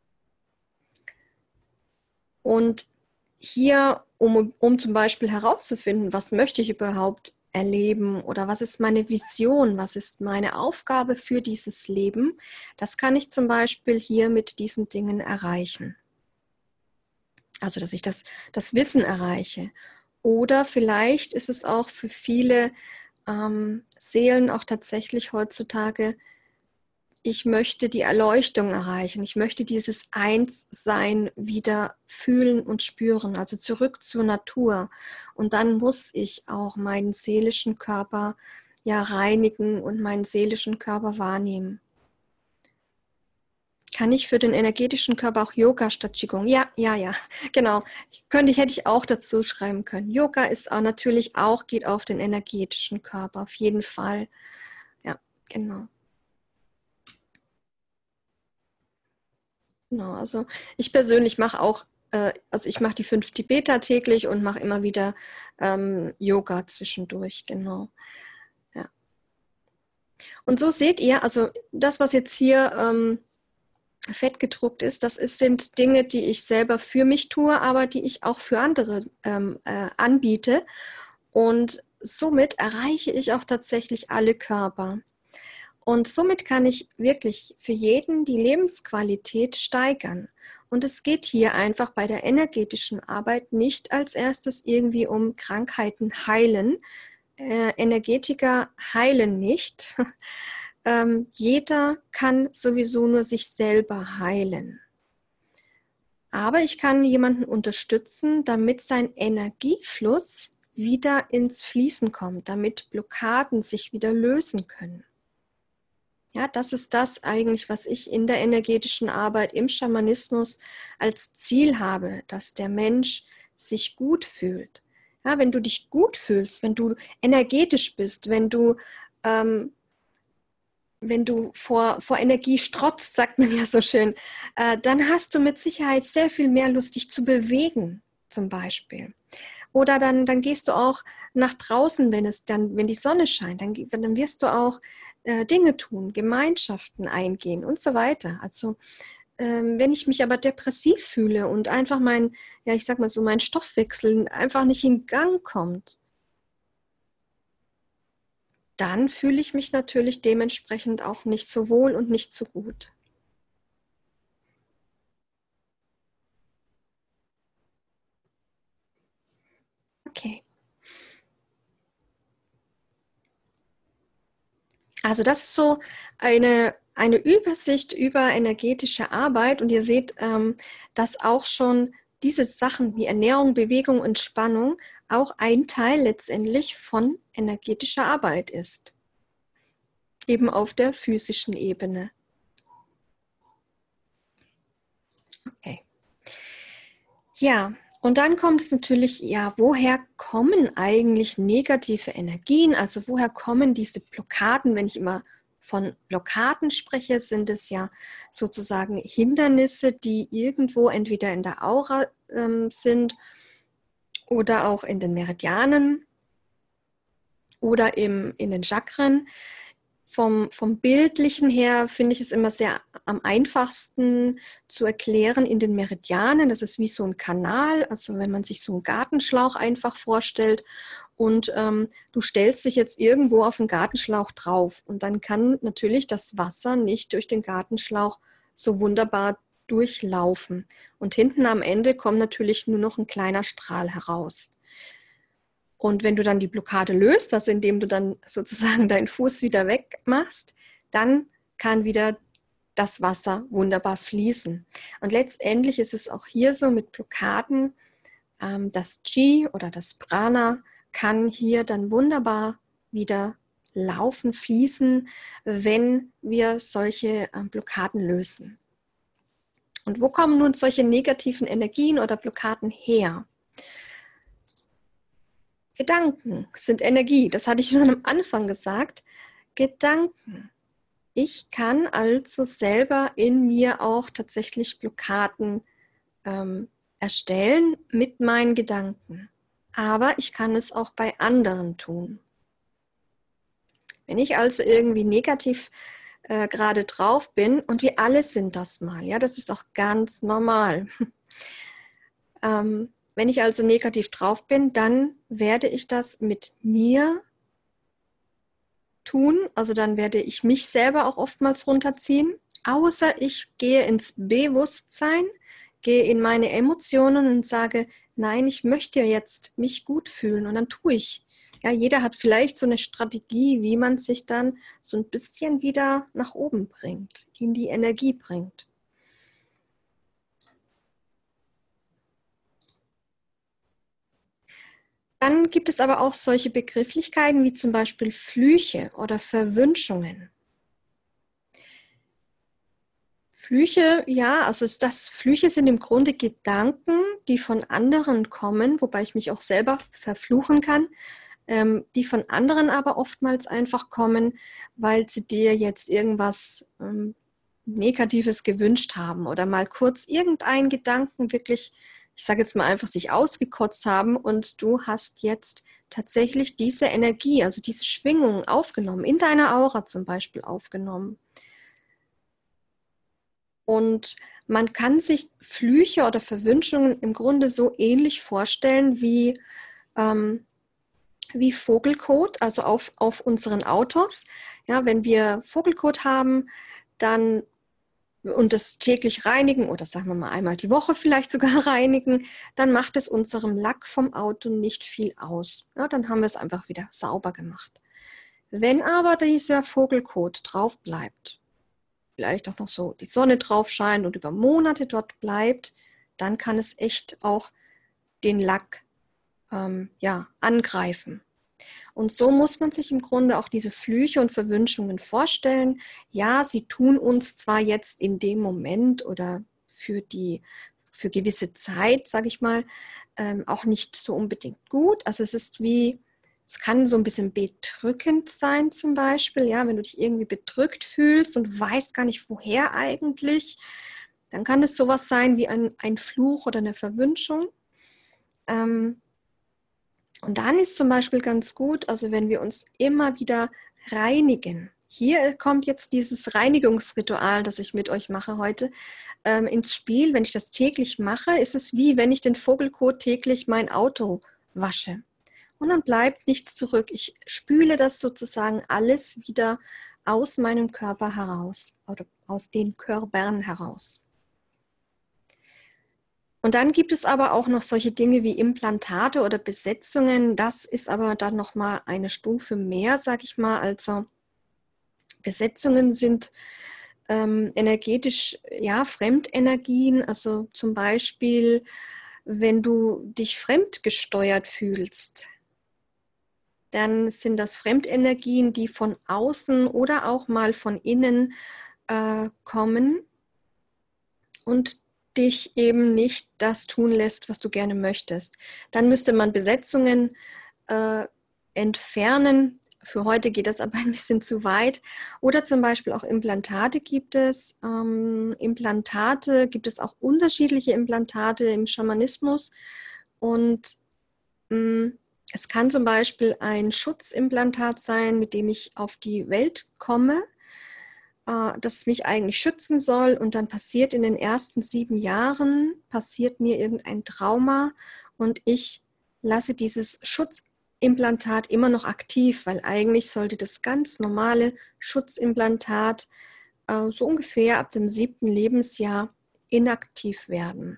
Und hier, um, um zum Beispiel herauszufinden, was möchte ich überhaupt erleben oder was ist meine Vision, was ist meine Aufgabe für dieses Leben, das kann ich zum Beispiel hier mit diesen Dingen erreichen. Also, dass ich das, das Wissen erreiche. Oder vielleicht ist es auch für viele ähm, Seelen auch tatsächlich heutzutage, ich möchte die Erleuchtung erreichen. Ich möchte dieses Einssein wieder fühlen und spüren, also zurück zur Natur. Und dann muss ich auch meinen seelischen Körper ja reinigen und meinen seelischen Körper wahrnehmen. Kann ich für den energetischen Körper auch Yoga statt Qigong? Ja, ja, ja, genau. Könnte ich, hätte ich auch dazu schreiben können. Yoga ist auch natürlich auch, geht auf den energetischen Körper, auf jeden Fall. Ja, genau. Genau, also ich persönlich mache auch, äh, also ich mache die fünf Tibeter täglich und mache immer wieder ähm, Yoga zwischendurch, genau. Ja. Und so seht ihr, also das, was jetzt hier ähm, fett gedruckt ist, das ist, sind Dinge, die ich selber für mich tue, aber die ich auch für andere ähm, äh, anbiete. Und somit erreiche ich auch tatsächlich alle Körper. Und somit kann ich wirklich für jeden die Lebensqualität steigern. Und es geht hier einfach bei der energetischen Arbeit nicht als erstes irgendwie um Krankheiten heilen. Äh, Energetiker heilen nicht. ähm, jeder kann sowieso nur sich selber heilen. Aber ich kann jemanden unterstützen, damit sein Energiefluss wieder ins Fließen kommt, damit Blockaden sich wieder lösen können. Ja, das ist das eigentlich, was ich in der energetischen Arbeit, im Schamanismus als Ziel habe, dass der Mensch sich gut fühlt. Ja, wenn du dich gut fühlst, wenn du energetisch bist, wenn du, ähm, wenn du vor, vor Energie strotzt, sagt man ja so schön, äh, dann hast du mit Sicherheit sehr viel mehr Lust, dich zu bewegen, zum Beispiel. Oder dann, dann gehst du auch nach draußen, wenn es dann, wenn die Sonne scheint, dann, dann wirst du auch äh, Dinge tun, Gemeinschaften eingehen und so weiter. Also ähm, wenn ich mich aber depressiv fühle und einfach mein, ja, ich sag mal so, mein Stoffwechsel einfach nicht in Gang kommt, dann fühle ich mich natürlich dementsprechend auch nicht so wohl und nicht so gut. Okay. Also das ist so eine, eine Übersicht über energetische Arbeit und ihr seht, ähm, dass auch schon diese Sachen wie Ernährung, Bewegung und Entspannung auch ein Teil letztendlich von energetischer Arbeit ist. Eben auf der physischen Ebene. Okay. Ja, und dann kommt es natürlich, ja, woher kommen eigentlich negative Energien? Also woher kommen diese Blockaden? Wenn ich immer von Blockaden spreche, sind es ja sozusagen Hindernisse, die irgendwo entweder in der Aura ähm, sind oder auch in den Meridianen oder im, in den Chakren. Vom, vom Bildlichen her finde ich es immer sehr am einfachsten zu erklären in den Meridianen. Das ist wie so ein Kanal, also wenn man sich so einen Gartenschlauch einfach vorstellt und ähm, du stellst dich jetzt irgendwo auf den Gartenschlauch drauf und dann kann natürlich das Wasser nicht durch den Gartenschlauch so wunderbar durchlaufen. Und hinten am Ende kommt natürlich nur noch ein kleiner Strahl heraus. Und wenn du dann die Blockade löst, also indem du dann sozusagen deinen Fuß wieder wegmachst, dann kann wieder das Wasser wunderbar fließen. Und letztendlich ist es auch hier so mit Blockaden, ähm, das Qi oder das Prana kann hier dann wunderbar wieder laufen, fließen, wenn wir solche ähm, Blockaden lösen. Und wo kommen nun solche negativen Energien oder Blockaden her? Gedanken sind Energie, das hatte ich schon am Anfang gesagt. Gedanken. Ich kann also selber in mir auch tatsächlich Blockaden ähm, erstellen mit meinen Gedanken. Aber ich kann es auch bei anderen tun. Wenn ich also irgendwie negativ äh, gerade drauf bin, und wir alle sind das mal, ja, das ist auch ganz normal. ähm, Wenn ich also negativ drauf bin, dann werde ich das mit mir tun. Also dann werde ich mich selber auch oftmals runterziehen. Außer ich gehe ins Bewusstsein, gehe in meine Emotionen und sage, nein, ich möchte jetzt mich gut fühlen. Und dann tue ich. Ja, jeder hat vielleicht so eine Strategie, wie man sich dann so ein bisschen wieder nach oben bringt, in die Energie bringt. Dann gibt es aber auch solche Begrifflichkeiten wie zum Beispiel Flüche oder Verwünschungen. Flüche, ja, also ist das, Flüche sind im Grunde Gedanken, die von anderen kommen, wobei ich mich auch selber verfluchen kann, ähm, die von anderen aber oftmals einfach kommen, weil sie dir jetzt irgendwas ähm, Negatives gewünscht haben oder mal kurz irgendeinen Gedanken wirklich, ich sage jetzt mal einfach, sich ausgekotzt haben und du hast jetzt tatsächlich diese Energie, also diese Schwingung aufgenommen, in deiner Aura zum Beispiel aufgenommen. Und man kann sich Flüche oder Verwünschungen im Grunde so ähnlich vorstellen wie, ähm, wie Vogelkot, also auf, auf unseren Autos. Ja, wenn wir Vogelkot haben, dann und das täglich reinigen oder sagen wir mal einmal die Woche vielleicht sogar reinigen, dann macht es unserem Lack vom Auto nicht viel aus. Ja, dann haben wir es einfach wieder sauber gemacht. Wenn aber dieser Vogelkot drauf bleibt, vielleicht auch noch so die Sonne drauf scheint und über Monate dort bleibt, dann kann es echt auch den Lack ähm, ja, angreifen. Und so muss man sich im Grunde auch diese Flüche und Verwünschungen vorstellen. Ja, sie tun uns zwar jetzt in dem Moment oder für die für gewisse Zeit, sage ich mal, ähm, auch nicht so unbedingt gut. Also es ist wie, es kann so ein bisschen bedrückend sein zum Beispiel, ja, wenn du dich irgendwie bedrückt fühlst und weißt gar nicht, woher eigentlich, dann kann es sowas sein wie ein, ein Fluch oder eine Verwünschung. Ähm, Und dann ist zum Beispiel ganz gut, also wenn wir uns immer wieder reinigen, hier kommt jetzt dieses Reinigungsritual, das ich mit euch mache heute, ähm, ins Spiel. Wenn ich das täglich mache, ist es wie wenn ich den Vogelkot täglich mein Auto wasche. Und dann bleibt nichts zurück. Ich spüle das sozusagen alles wieder aus meinem Körper heraus oder aus den Körpern heraus. Und dann gibt es aber auch noch solche Dinge wie Implantate oder Besetzungen. Das ist aber dann nochmal eine Stufe mehr, sag ich mal. Also Besetzungen sind ähm, energetisch, ja, Fremdenergien. Also zum Beispiel, wenn du dich fremdgesteuert fühlst, dann sind das Fremdenergien, die von außen oder auch mal von innen äh, kommen und dich eben nicht das tun lässt, was du gerne möchtest. Dann müsste man Besetzungen äh, entfernen. Für heute geht das aber ein bisschen zu weit. Oder zum Beispiel auch Implantate gibt es. Ähm, Implantate gibt es auch unterschiedliche Implantate im Schamanismus. Und mh, es kann zum Beispiel ein Schutzimplantat sein, mit dem ich auf die Welt komme, das mich eigentlich schützen soll, und dann passiert in den ersten sieben Jahren, passiert mir irgendein Trauma und ich lasse dieses Schutzimplantat immer noch aktiv, weil eigentlich sollte das ganz normale Schutzimplantat äh, so ungefähr ab dem siebten Lebensjahr inaktiv werden.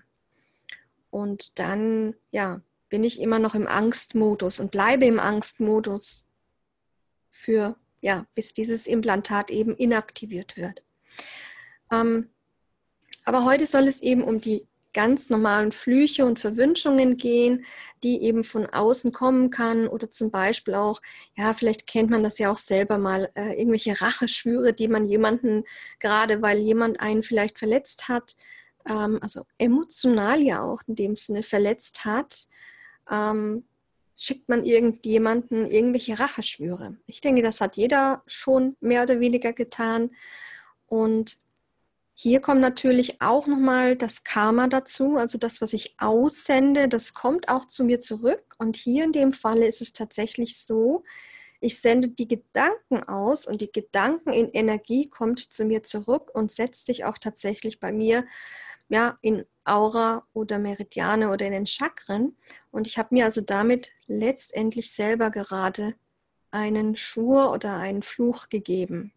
Und dann, ja, bin ich immer noch im Angstmodus und bleibe im Angstmodus für Ja, bis dieses Implantat eben inaktiviert wird. Ähm, aber heute soll es eben um die ganz normalen Flüche und Verwünschungen gehen, die eben von außen kommen kann, oder zum Beispiel auch, ja, vielleicht kennt man das ja auch selber mal, äh, irgendwelche Racheschwüre, die man jemanden, gerade weil jemand einen vielleicht verletzt hat, ähm, also emotional ja auch in dem Sinne verletzt hat, ähm, schickt man irgendjemanden irgendwelche Racheschwüre. Ich denke, das hat jeder schon mehr oder weniger getan. Und hier kommt natürlich auch nochmal das Karma dazu, also das, was ich aussende, das kommt auch zu mir zurück. Und hier in dem Falle ist es tatsächlich so, ich sende die Gedanken aus und die Gedanken in Energie kommt zu mir zurück und setzt sich auch tatsächlich bei mir, ja, in Aura oder Meridiane oder in den Chakren. Und ich habe mir also damit letztendlich selber gerade einen Schwur oder einen Fluch gegeben.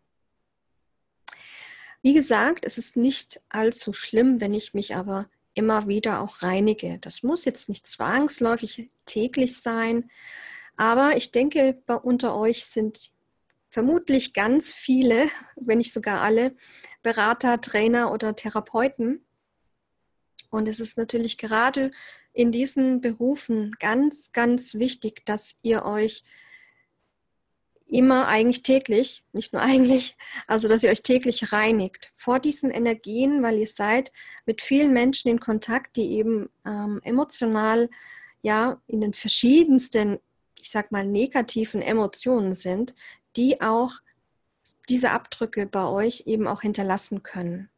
Wie gesagt, es ist nicht allzu schlimm, wenn ich mich aber immer wieder auch reinige. Das muss jetzt nicht zwangsläufig täglich sein, aber ich denke, bei unter euch sind vermutlich ganz viele, wenn nicht sogar alle, Berater, Trainer oder Therapeuten. Und es ist natürlich gerade in diesen Berufen ganz, ganz wichtig, dass ihr euch immer eigentlich täglich, nicht nur eigentlich, also dass ihr euch täglich reinigt vor diesen Energien, weil ihr seid mit vielen Menschen in Kontakt, die eben ähm, emotional ja in den verschiedensten, ich sag mal, negativen Emotionen sind, die auch diese Abdrücke bei euch eben auch hinterlassen können.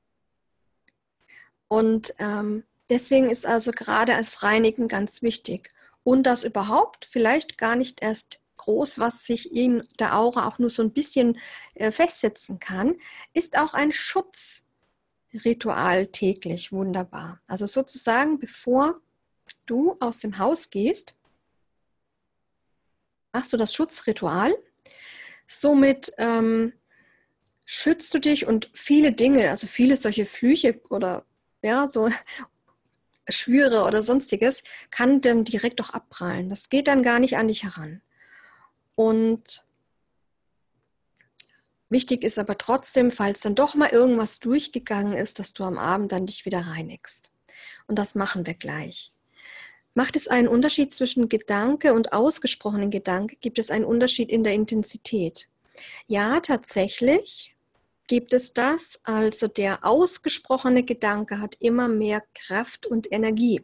Und ähm, deswegen ist also gerade als Reinigen ganz wichtig. Und das überhaupt vielleicht gar nicht erst groß, was sich in der Aura auch nur so ein bisschen äh, festsetzen kann, ist auch ein Schutzritual täglich wunderbar. Also sozusagen, bevor du aus dem Haus gehst, machst du das Schutzritual. Somit ähm, schützt du dich und viele Dinge, also viele solche Flüche oder ja, so Schwüre oder sonstiges, kann dann direkt auch abprallen. Das geht dann gar nicht an dich heran. Und wichtig ist aber trotzdem, falls dann doch mal irgendwas durchgegangen ist, dass du am Abend dann dich wieder reinigst. Und das machen wir gleich. Macht es einen Unterschied zwischen Gedanke und ausgesprochenen Gedanke? Gibt es einen Unterschied in der Intensität? Ja, tatsächlich gibt es das. Also der ausgesprochene Gedanke hat immer mehr Kraft und Energie.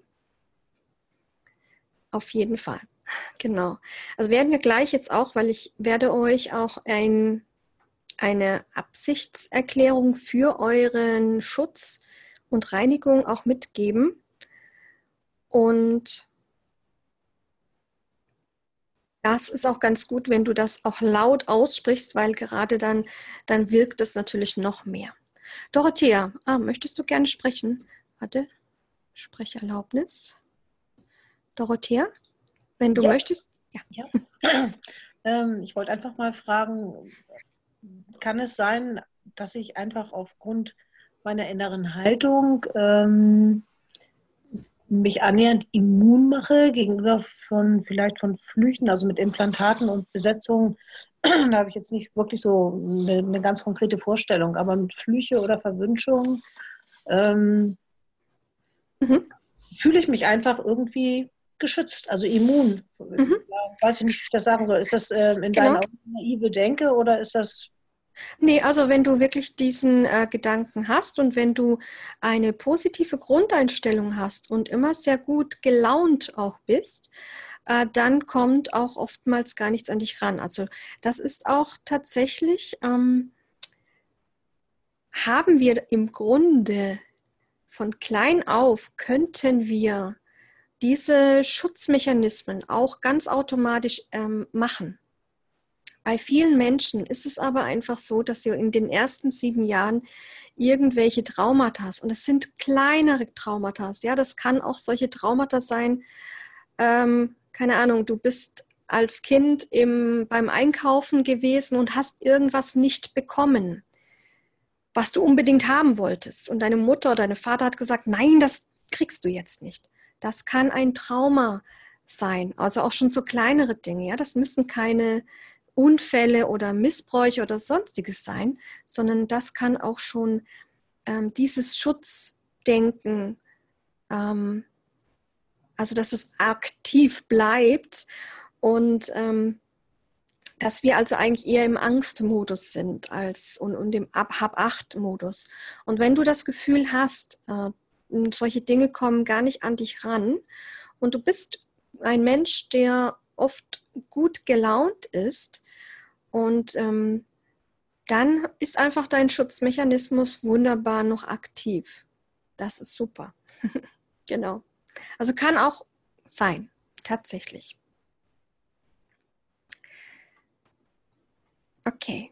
Auf jeden Fall. Genau. Also werden wir gleich jetzt auch, weil ich werde euch auch ein, eine Absichtserklärung für euren Schutz und Reinigung auch mitgeben. Und Das ist auch ganz gut, wenn du das auch laut aussprichst, weil gerade dann, dann wirkt es natürlich noch mehr. Dorothea, ah, möchtest du gerne sprechen? Warte, Sprecherlaubnis. Dorothea, wenn du ja. möchtest. Ja. Ja. ähm, ich wollte einfach mal fragen, kann es sein, dass ich einfach aufgrund meiner inneren Haltung ähm, mich annähernd immun mache gegenüber von vielleicht von Flüchen, also mit Implantaten und Besetzungen? Da habe ich jetzt nicht wirklich so eine, eine ganz konkrete Vorstellung, aber mit Flüche oder Verwünschungen ähm, Mhm. fühle ich mich einfach irgendwie geschützt, also immun. Mhm. Ja, weiß ich nicht, wie ich das sagen soll. Ist das äh, in Genau. deinen Augen naive Denke oder ist das... Nee, also wenn du wirklich diesen äh, Gedanken hast und wenn du eine positive Grundeinstellung hast und immer sehr gut gelaunt auch bist, äh, dann kommt auch oftmals gar nichts an dich ran. Also das ist auch tatsächlich, ähm, haben wir im Grunde von klein auf, könnten wir diese Schutzmechanismen auch ganz automatisch ähm, machen. Bei vielen Menschen ist es aber einfach so, dass sie in den ersten sieben Jahren irgendwelche Traumata haben. Und es sind kleinere Traumata. Ja, das kann auch solche Traumata sein. Ähm, keine Ahnung, du bist als Kind im, beim Einkaufen gewesen und hast irgendwas nicht bekommen, was du unbedingt haben wolltest. Und deine Mutter oder dein Vater hat gesagt, nein, das kriegst du jetzt nicht. Das kann ein Trauma sein. Also auch schon so kleinere Dinge. Ja, das müssen keine Unfälle oder Missbräuche oder sonstiges sein, sondern das kann auch schon ähm, dieses Schutzdenken, ähm, also dass es aktiv bleibt und ähm, dass wir also eigentlich eher im Angstmodus sind als und, und im Hab-Acht-Modus. Und wenn du das Gefühl hast, äh, solche Dinge kommen gar nicht an dich ran und du bist ein Mensch, der oft gut gelaunt ist, und ähm, dann ist einfach dein Schutzmechanismus wunderbar noch aktiv. Das ist super. Genau. Also kann auch sein, tatsächlich. Okay.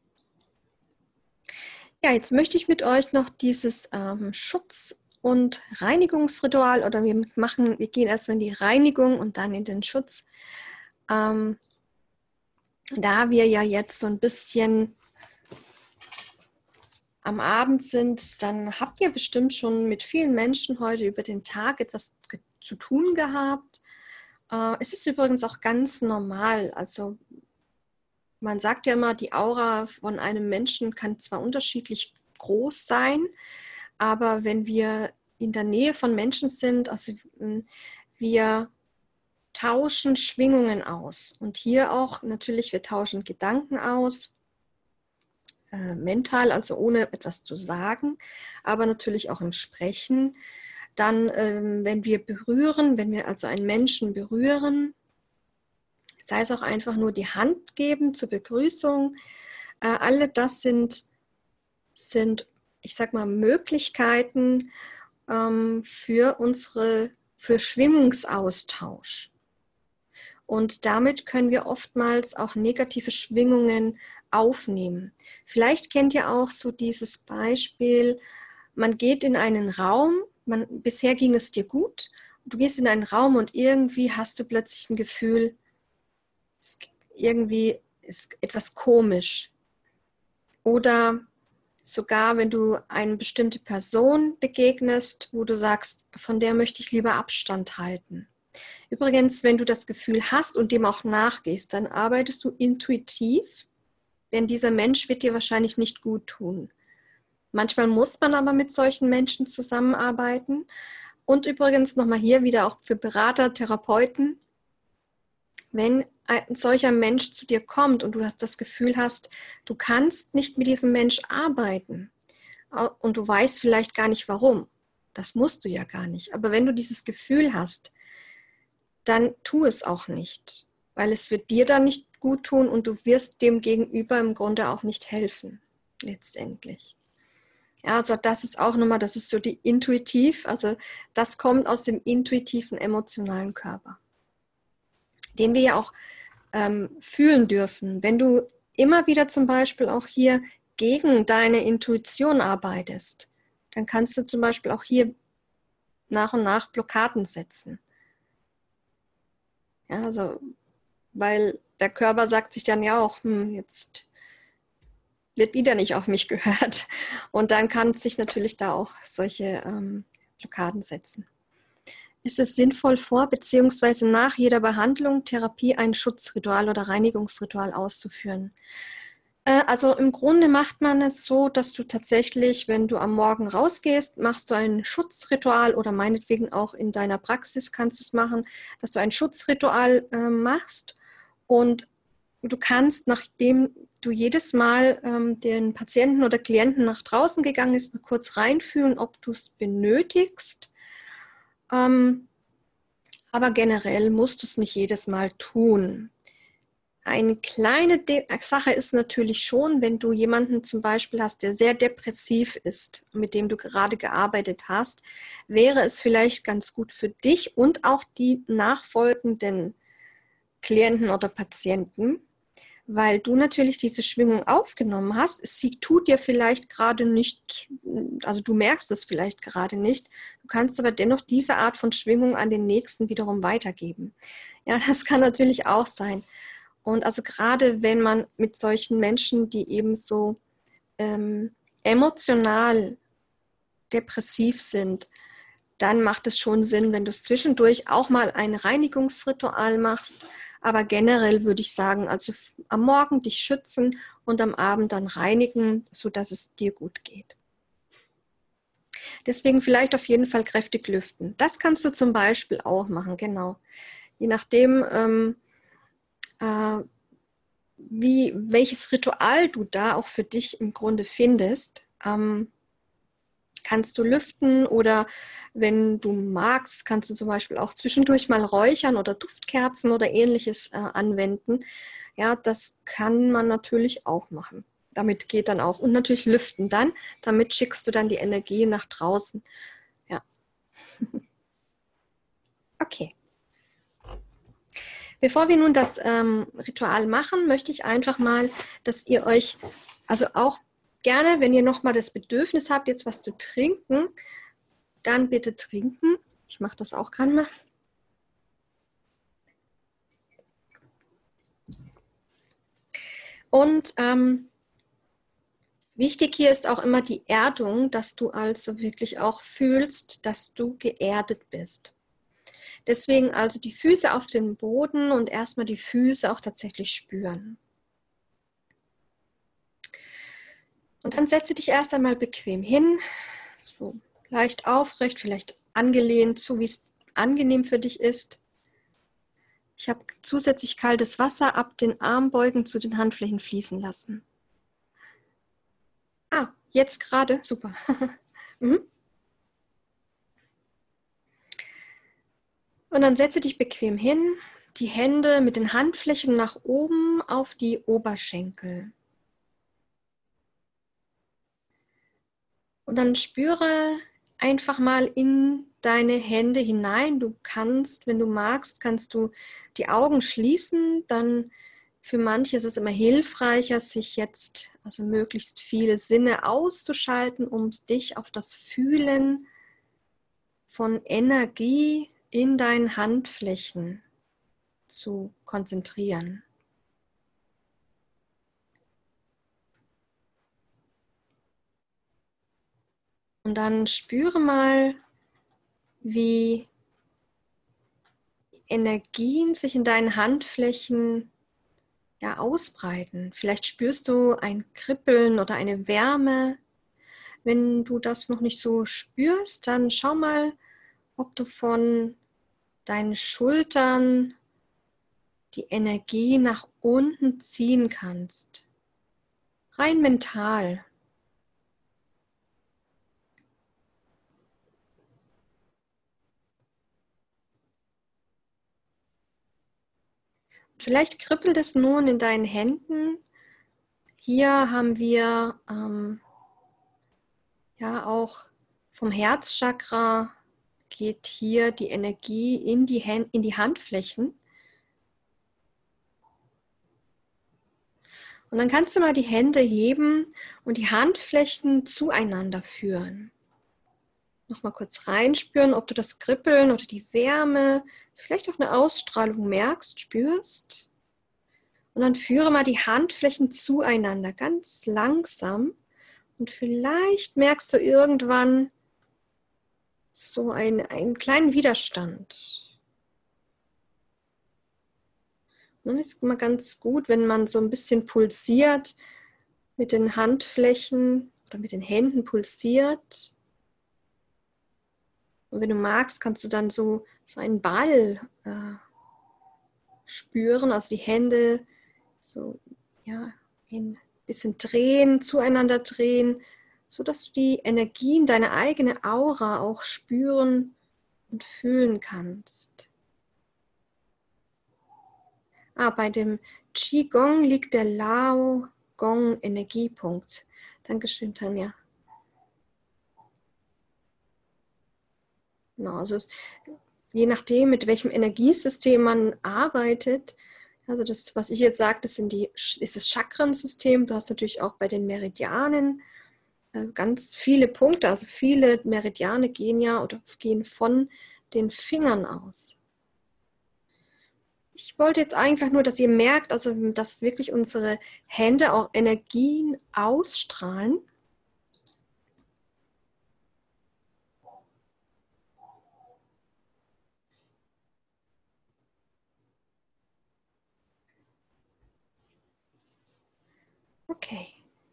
Ja, jetzt möchte ich mit euch noch dieses ähm, Schutz- und Reinigungsritual, oder wir machen, wir gehen erstmal in die Reinigung und dann in den Schutz. Ähm, da wir ja jetzt so ein bisschen am Abend sind, dann habt ihr bestimmt schon mit vielen Menschen heute über den Tag etwas zu tun gehabt. Äh, es ist übrigens auch ganz normal. Also man sagt ja immer, die Aura von einem Menschen kann zwar unterschiedlich groß sein, aber wenn wir in der Nähe von Menschen sind, also wir tauschen Schwingungen aus. Und hier auch natürlich, wir tauschen Gedanken aus, äh, mental, also ohne etwas zu sagen, aber natürlich auch im Sprechen. Dann, ähm, wenn wir berühren, wenn wir also einen Menschen berühren, sei es auch einfach nur die Hand geben zur Begrüßung, äh, alle das sind, sind, ich sag mal, Möglichkeiten ähm, für unsere, für Schwingungsaustausch. Und damit können wir oftmals auch negative Schwingungen aufnehmen. Vielleicht kennt ihr auch so dieses Beispiel, man geht in einen Raum, man, bisher ging es dir gut, du gehst in einen Raum und irgendwie hast du plötzlich ein Gefühl, es, irgendwie ist etwas komisch. Oder sogar, wenn du eine bestimmte Person begegnest, wo du sagst, von der möchte ich lieber Abstand halten. Übrigens, wenn du das Gefühl hast und dem auch nachgehst, dann arbeitest du intuitiv, denn dieser Mensch wird dir wahrscheinlich nicht gut tun. Manchmal muss man aber mit solchen Menschen zusammenarbeiten. Und übrigens nochmal hier wieder auch für Berater, Therapeuten, wenn ein solcher Mensch zu dir kommt und du das Gefühl hast, du kannst nicht mit diesem Mensch arbeiten und du weißt vielleicht gar nicht warum, das musst du ja gar nicht, aber wenn du dieses Gefühl hast, dann tu es auch nicht, weil es wird dir dann nicht gut tun und du wirst dem Gegenüber im Grunde auch nicht helfen, letztendlich. Ja, also das ist auch nochmal, das ist so die intuitiv, also das kommt aus dem intuitiven, emotionalen Körper, den wir ja auch ähm, fühlen dürfen. Wenn du immer wieder zum Beispiel auch hier gegen deine Intuition arbeitest, dann kannst du zum Beispiel auch hier nach und nach Blockaden setzen. Ja, also, weil der Körper sagt sich dann ja auch, hm, jetzt wird wieder nicht auf mich gehört. Und dann kann sich natürlich da auch solche ähm, Blockaden setzen. Ist es sinnvoll, vor bzw. nach jeder Behandlung, Therapie ein Schutzritual oder Reinigungsritual auszuführen? Äh, also im Grunde macht man es so, dass du tatsächlich, wenn du am Morgen rausgehst, machst du ein Schutzritual oder meinetwegen auch in deiner Praxis kannst du es machen, dass du ein Schutzritual äh, machst und du kannst, nachdem du jedes Mal ähm, den Patienten oder Klienten nach draußen gegangen ist, mal kurz reinfühlen, ob du es benötigst. Ähm, aber generell musst du es nicht jedes Mal tun. Eine kleine De- Sache ist natürlich schon, wenn du jemanden zum Beispiel hast, der sehr depressiv ist, mit dem du gerade gearbeitet hast, wäre es vielleicht ganz gut für dich und auch die nachfolgenden Klienten oder Patienten, weil du natürlich diese Schwingung aufgenommen hast. Sie tut dir vielleicht gerade nicht, also du merkst es vielleicht gerade nicht. Du kannst aber dennoch diese Art von Schwingung an den Nächsten wiederum weitergeben. Ja, das kann natürlich auch sein. Und also gerade wenn man mit solchen Menschen, die eben so ähm, emotional depressiv sind, dann macht es schon Sinn, wenn du es zwischendurch auch mal ein Reinigungsritual machst. Aber generell würde ich sagen, also am Morgen dich schützen und am Abend dann reinigen, sodass es dir gut geht. Deswegen vielleicht auf jeden Fall kräftig lüften. Das kannst du zum Beispiel auch machen, genau. Je nachdem, ähm, äh, wie, welches Ritual du da auch für dich im Grunde findest, ähm, kannst du lüften oder wenn du magst, kannst du zum Beispiel auch zwischendurch mal räuchern oder Duftkerzen oder ähnliches äh, anwenden. Ja, das kann man natürlich auch machen. Damit geht dann auch. Und natürlich lüften dann, damit schickst du dann die Energie nach draußen. Ja. Okay. Bevor wir nun das ähm, Ritual machen, möchte ich einfach mal, dass ihr euch, also auch gerne, wenn ihr nochmal das Bedürfnis habt, jetzt was zu trinken, dann bitte trinken. Ich mache das auch gerade mal. Und ähm, wichtig hier ist auch immer die Erdung, dass du also wirklich auch fühlst, dass du geerdet bist. Deswegen also die Füße auf den Boden und erstmal die Füße auch tatsächlich spüren. Und dann setze dich erst einmal bequem hin, so leicht aufrecht, vielleicht angelehnt, so wie es angenehm für dich ist. Ich habe zusätzlich kaltes Wasser ab den Armbeugen zu den Handflächen fließen lassen. Ah, jetzt gerade, super. mhm. Und dann setze dich bequem hin, die Hände mit den Handflächen nach oben auf die Oberschenkel. Und dann spüre einfach mal in deine Hände hinein. Du kannst, wenn du magst, kannst du die Augen schließen. Dann für manche ist es immer hilfreicher, sich jetzt also möglichst viele Sinne auszuschalten, um dich auf das Fühlen von Energie in deinen Handflächen zu konzentrieren. Und dann spüre mal, wie Energien sich in deinen Handflächen ja, ausbreiten. Vielleicht spürst du ein Kribbeln oder eine Wärme. Wenn du das noch nicht so spürst, dann schau mal, ob du von deinen Schultern die Energie nach unten ziehen kannst. Rein mental. Vielleicht kribbelt es nun in deinen Händen. Hier haben wir ähm, ja auch vom Herzchakra geht hier die Energie in die, Hand, in die Handflächen. Und dann kannst du mal die Hände heben und die Handflächen zueinander führen. Nochmal kurz reinspüren, ob du das Kribbeln oder die Wärme, vielleicht auch eine Ausstrahlung merkst, spürst. Und dann führe mal die Handflächen zueinander, ganz langsam. Und vielleicht merkst du irgendwann so einen, einen kleinen Widerstand. Und dann ist es immer ganz gut, wenn man so ein bisschen pulsiert mit den Handflächen oder mit den Händen pulsiert. Und wenn du magst, kannst du dann so, so einen Ball äh, spüren, also die Hände so ja, ein bisschen drehen, zueinander drehen, sodass du die Energien, deine eigene Aura auch spüren und fühlen kannst. Ah, bei dem Qigong liegt der Lao Gong Energiepunkt. Dankeschön, Tanja. Genau, also es, je nachdem, mit welchem Energiesystem man arbeitet, also das, was ich jetzt sage, das sind die, ist das Chakrensystem. Du hast natürlich auch bei den Meridianen äh, ganz viele Punkte. Also viele Meridiane gehen ja oder gehen von den Fingern aus. Ich wollte jetzt einfach nur, dass ihr merkt, also dass wirklich unsere Hände auch Energien ausstrahlen. Okay.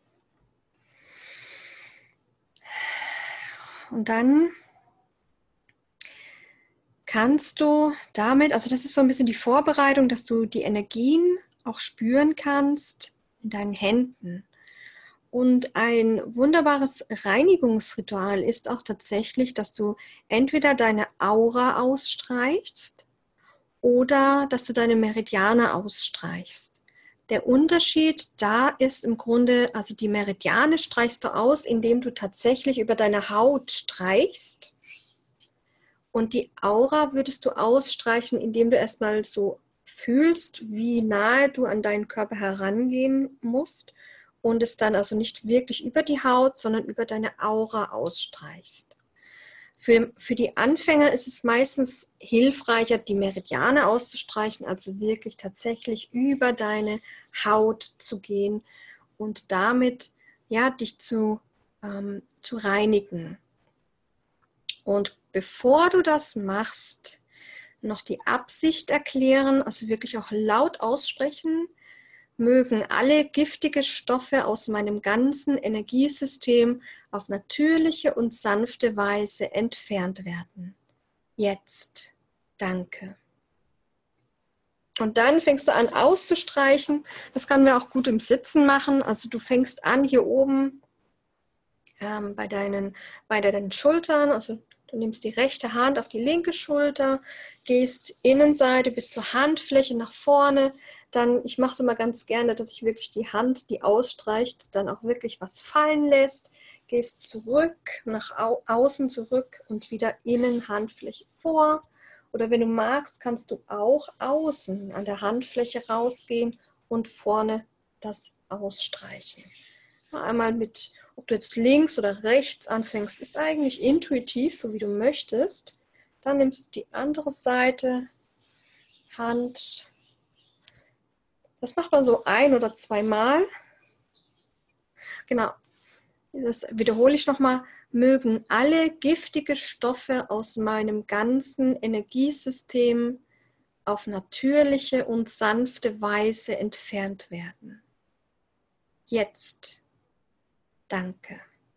Und dann kannst du damit, also das ist so ein bisschen die Vorbereitung, dass du die Energien auch spüren kannst in deinen Händen. Und ein wunderbares Reinigungsritual ist auch tatsächlich, dass du entweder deine Aura ausstreichst oder dass du deine Meridiane ausstreichst. Der Unterschied da ist im Grunde, also die Meridiane streichst du aus, indem du tatsächlich über deine Haut streichst. Und die Aura würdest du ausstreichen, indem du erstmal so fühlst, wie nahe du an deinen Körper herangehen musst und es dann also nicht wirklich über die Haut, sondern über deine Aura ausstreichst. Für, für die Anfänger ist es meistens hilfreicher, die Meridiane auszustreichen, also wirklich tatsächlich über deine Haut zu gehen und damit ja, dich zu, ähm, zu reinigen. Und bevor du das machst, noch die Absicht erklären, also wirklich auch laut aussprechen, mögen alle giftige Stoffe aus meinem ganzen Energiesystem auf natürliche und sanfte Weise entfernt werden. Jetzt. Danke. Und dann fängst du an auszustreichen. Das können wir auch gut im Sitzen machen. Also du fängst an hier oben ähm, bei, deinen, bei deinen Schultern, also du nimmst die rechte Hand auf die linke Schulter, gehst Innenseite bis zur Handfläche nach vorne. Dann, ich mache es immer ganz gerne, dass ich wirklich die Hand, die ausstreicht, dann auch wirklich was fallen lässt. Gehst zurück, nach au außen zurück und wieder innen, Handfläche vor. Oder wenn du magst, kannst du auch außen an der Handfläche rausgehen und vorne das ausstreichen. Einmal mit, ob du jetzt links oder rechts anfängst, ist eigentlich intuitiv, so wie du möchtest. Dann nimmst du die andere Seite, Hand. Das macht man so ein- oder zweimal. Genau, das wiederhole ich nochmal. Mögen alle giftige Stoffe aus meinem ganzen Energiesystem auf natürliche und sanfte Weise entfernt werden. Jetzt. Danke.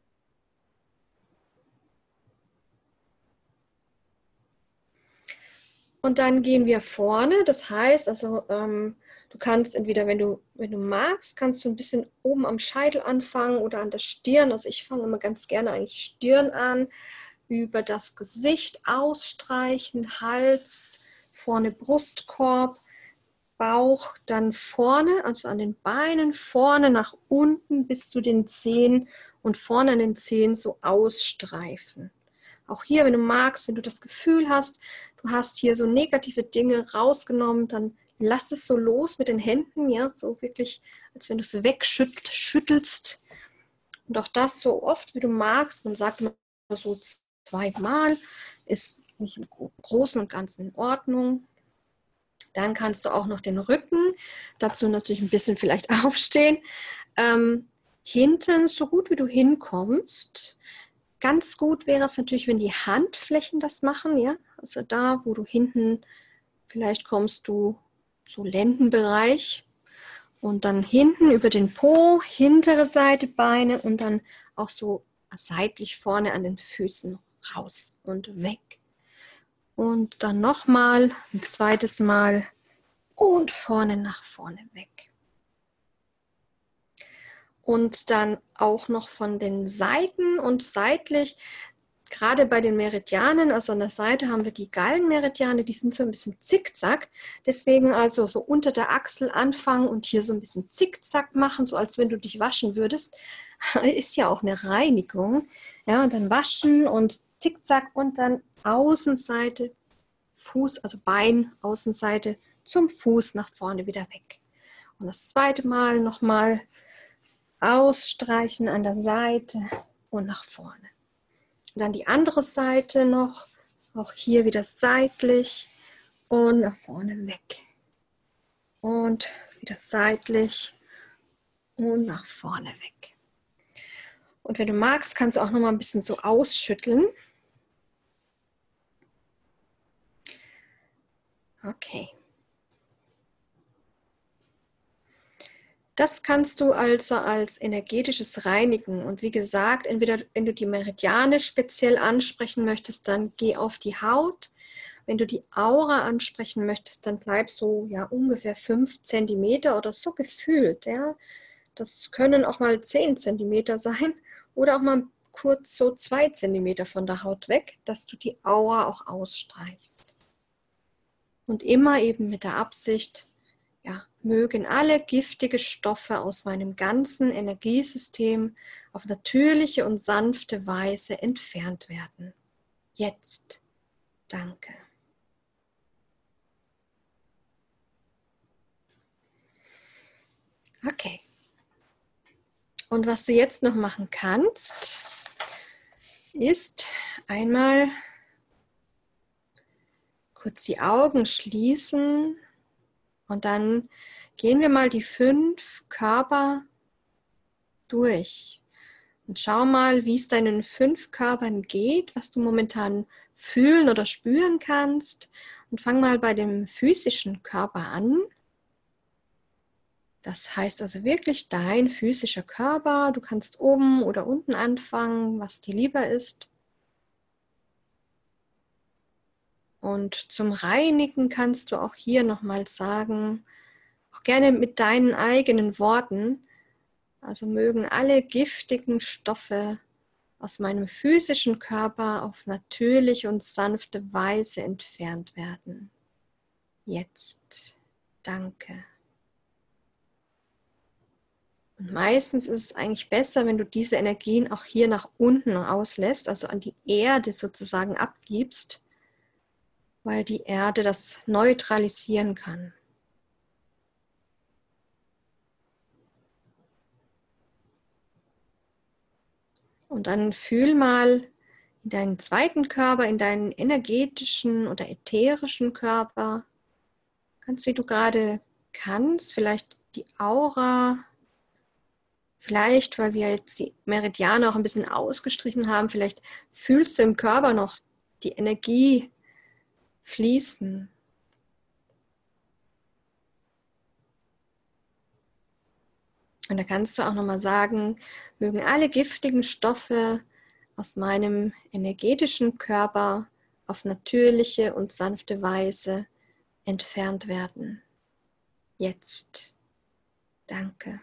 Und dann gehen wir vorne, das heißt, also ähm, du kannst entweder, wenn du, wenn du magst, kannst du ein bisschen oben am Scheitel anfangen oder an der Stirn. Also ich fange immer ganz gerne eigentlich Stirn an, über das Gesicht ausstreichen, Hals, vorne Brustkorb, Bauch, dann vorne, also an den Beinen, vorne nach unten bis zu den Zehen und vorne an den Zehen so ausstreifen. Auch hier, wenn du magst, wenn du das Gefühl hast, du hast hier so negative Dinge rausgenommen, dann lass es so los mit den Händen, ja, so wirklich, als wenn du es wegschüttelst. Und auch das so oft, wie du magst. Man sagt immer so zweimal, ist nicht im Großen und Ganzen in Ordnung. Dann kannst du auch noch den Rücken, dazu natürlich ein bisschen vielleicht aufstehen. Ähm, hinten, so gut wie du hinkommst. Ganz gut wäre es natürlich, wenn die Handflächen das machen, ja. Also da, wo du hinten, vielleicht kommst du so Lendenbereich und dann hinten über den Po, hintere Seite Beine und dann auch so seitlich vorne an den Füßen raus und weg. Und dann nochmal, ein zweites Mal und vorne nach vorne weg. Und dann auch noch von den Seiten und seitlich, gerade bei den Meridianen, also an der Seite haben wir die Gallenmeridiane, die sind so ein bisschen zickzack. Deswegen also so unter der Achsel anfangen und hier so ein bisschen zickzack machen, so als wenn du dich waschen würdest. Ist ja auch eine Reinigung. Ja, und dann waschen und zickzack und dann Außenseite, Fuß, also Bein, Außenseite zum Fuß nach vorne wieder weg. Und das zweite Mal nochmal ausstreichen an der Seite und nach vorne. Und dann die andere Seite noch, auch hier wieder seitlich und nach vorne weg. Und wieder seitlich und nach vorne weg. Und wenn du magst, kannst du auch noch mal ein bisschen so ausschütteln. Okay. Das kannst du also als energetisches Reinigen. Und wie gesagt, entweder wenn du die Meridiane speziell ansprechen möchtest, dann geh auf die Haut. Wenn du die Aura ansprechen möchtest, dann bleib so ja, ungefähr fünf Zentimeter oder so gefühlt. Ja. Das können auch mal zehn Zentimeter sein oder auch mal kurz so zwei Zentimeter von der Haut weg, dass du die Aura auch ausstreichst. Und immer eben mit der Absicht, ja, mögen alle giftige Stoffe aus meinem ganzen Energiesystem auf natürliche und sanfte Weise entfernt werden. Jetzt. Danke. Okay. Und was du jetzt noch machen kannst, ist einmal kurz die Augen schließen und dann gehen wir mal die fünf Körper durch und schau mal, wie es deinen fünf Körpern geht, was du momentan fühlen oder spüren kannst, und fang mal bei dem physischen Körper an. Das heißt also wirklich dein physischer Körper. Du kannst oben oder unten anfangen, was dir lieber ist. Und zum Reinigen kannst du auch hier nochmal sagen, auch gerne mit deinen eigenen Worten, also mögen alle giftigen Stoffe aus meinem physischen Körper auf natürliche und sanfte Weise entfernt werden. Jetzt. Danke. Und meistens ist es eigentlich besser, wenn du diese Energien auch hier nach unten auslässt, also an die Erde sozusagen abgibst, weil die Erde das neutralisieren kann. Und dann fühl mal in deinen zweiten Körper, in deinen energetischen oder ätherischen Körper, ganz wie du gerade kannst, vielleicht die Aura, vielleicht, weil wir jetzt die Meridiane auch ein bisschen ausgestrichen haben, vielleicht fühlst du im Körper noch die Energie fließen. Und da kannst du auch nochmal sagen, mögen alle giftigen Stoffe aus meinem energetischen Körper auf natürliche und sanfte Weise entfernt werden. Jetzt. Danke.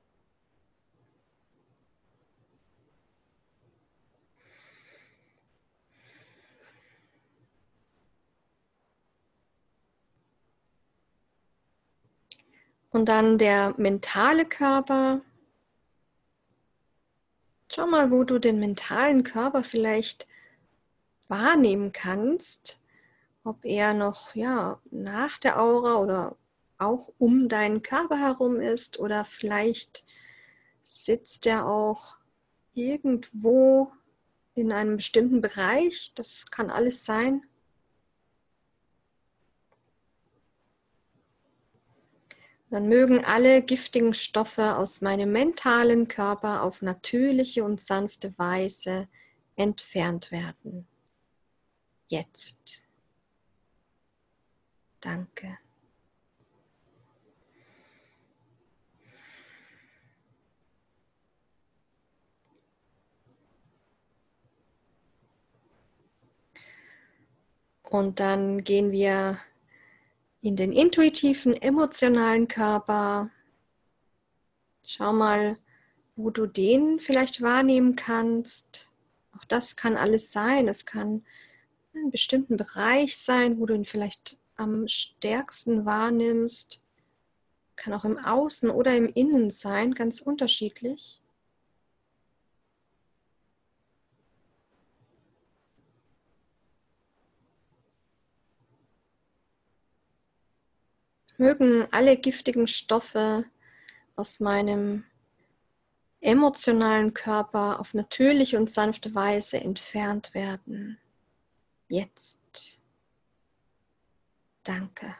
Und dann der mentale Körper. Schau mal, wo du den mentalen Körper vielleicht wahrnehmen kannst. Ob er noch ja, nach der Aura oder auch um deinen Körper herum ist oder vielleicht sitzt er auch irgendwo in einem bestimmten Bereich. Das kann alles sein. Dann mögen alle giftigen Stoffe aus meinem mentalen Körper auf natürliche und sanfte Weise entfernt werden. Jetzt. Danke. Und dann gehen wir in den intuitiven, emotionalen Körper. Schau mal, wo du den vielleicht wahrnehmen kannst. Auch das kann alles sein. Es kann in einem bestimmten Bereich sein, wo du ihn vielleicht am stärksten wahrnimmst. Kann auch im Außen oder im Innen sein, ganz unterschiedlich. Mögen alle giftigen Stoffe aus meinem emotionalen Körper auf natürliche und sanfte Weise entfernt werden. Jetzt. Danke.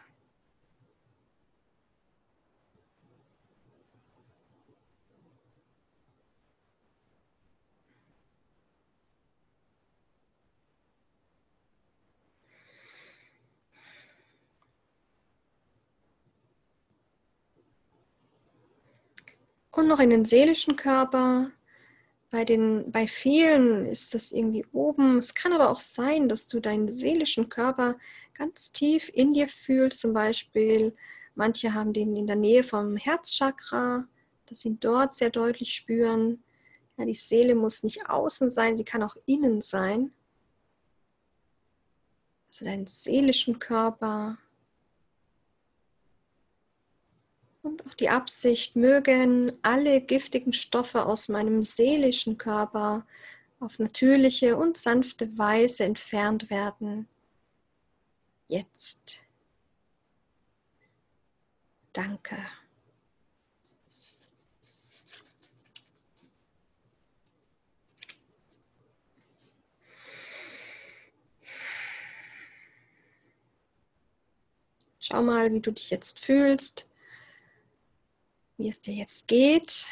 Und noch in den seelischen Körper. Bei, den, bei vielen ist das irgendwie oben. Es kann aber auch sein, dass du deinen seelischen Körper ganz tief in dir fühlst. Zum Beispiel, manche haben den in der Nähe vom Herzchakra, dass sie ihn dort sehr deutlich spüren. Ja, die Seele muss nicht außen sein, sie kann auch innen sein. Also deinen seelischen Körper. Und auch die Absicht, mögen alle giftigen Stoffe aus meinem seelischen Körper auf natürliche und sanfte Weise entfernt werden. Jetzt. Danke. Schau mal, wie du dich jetzt fühlst. Wie es dir jetzt geht.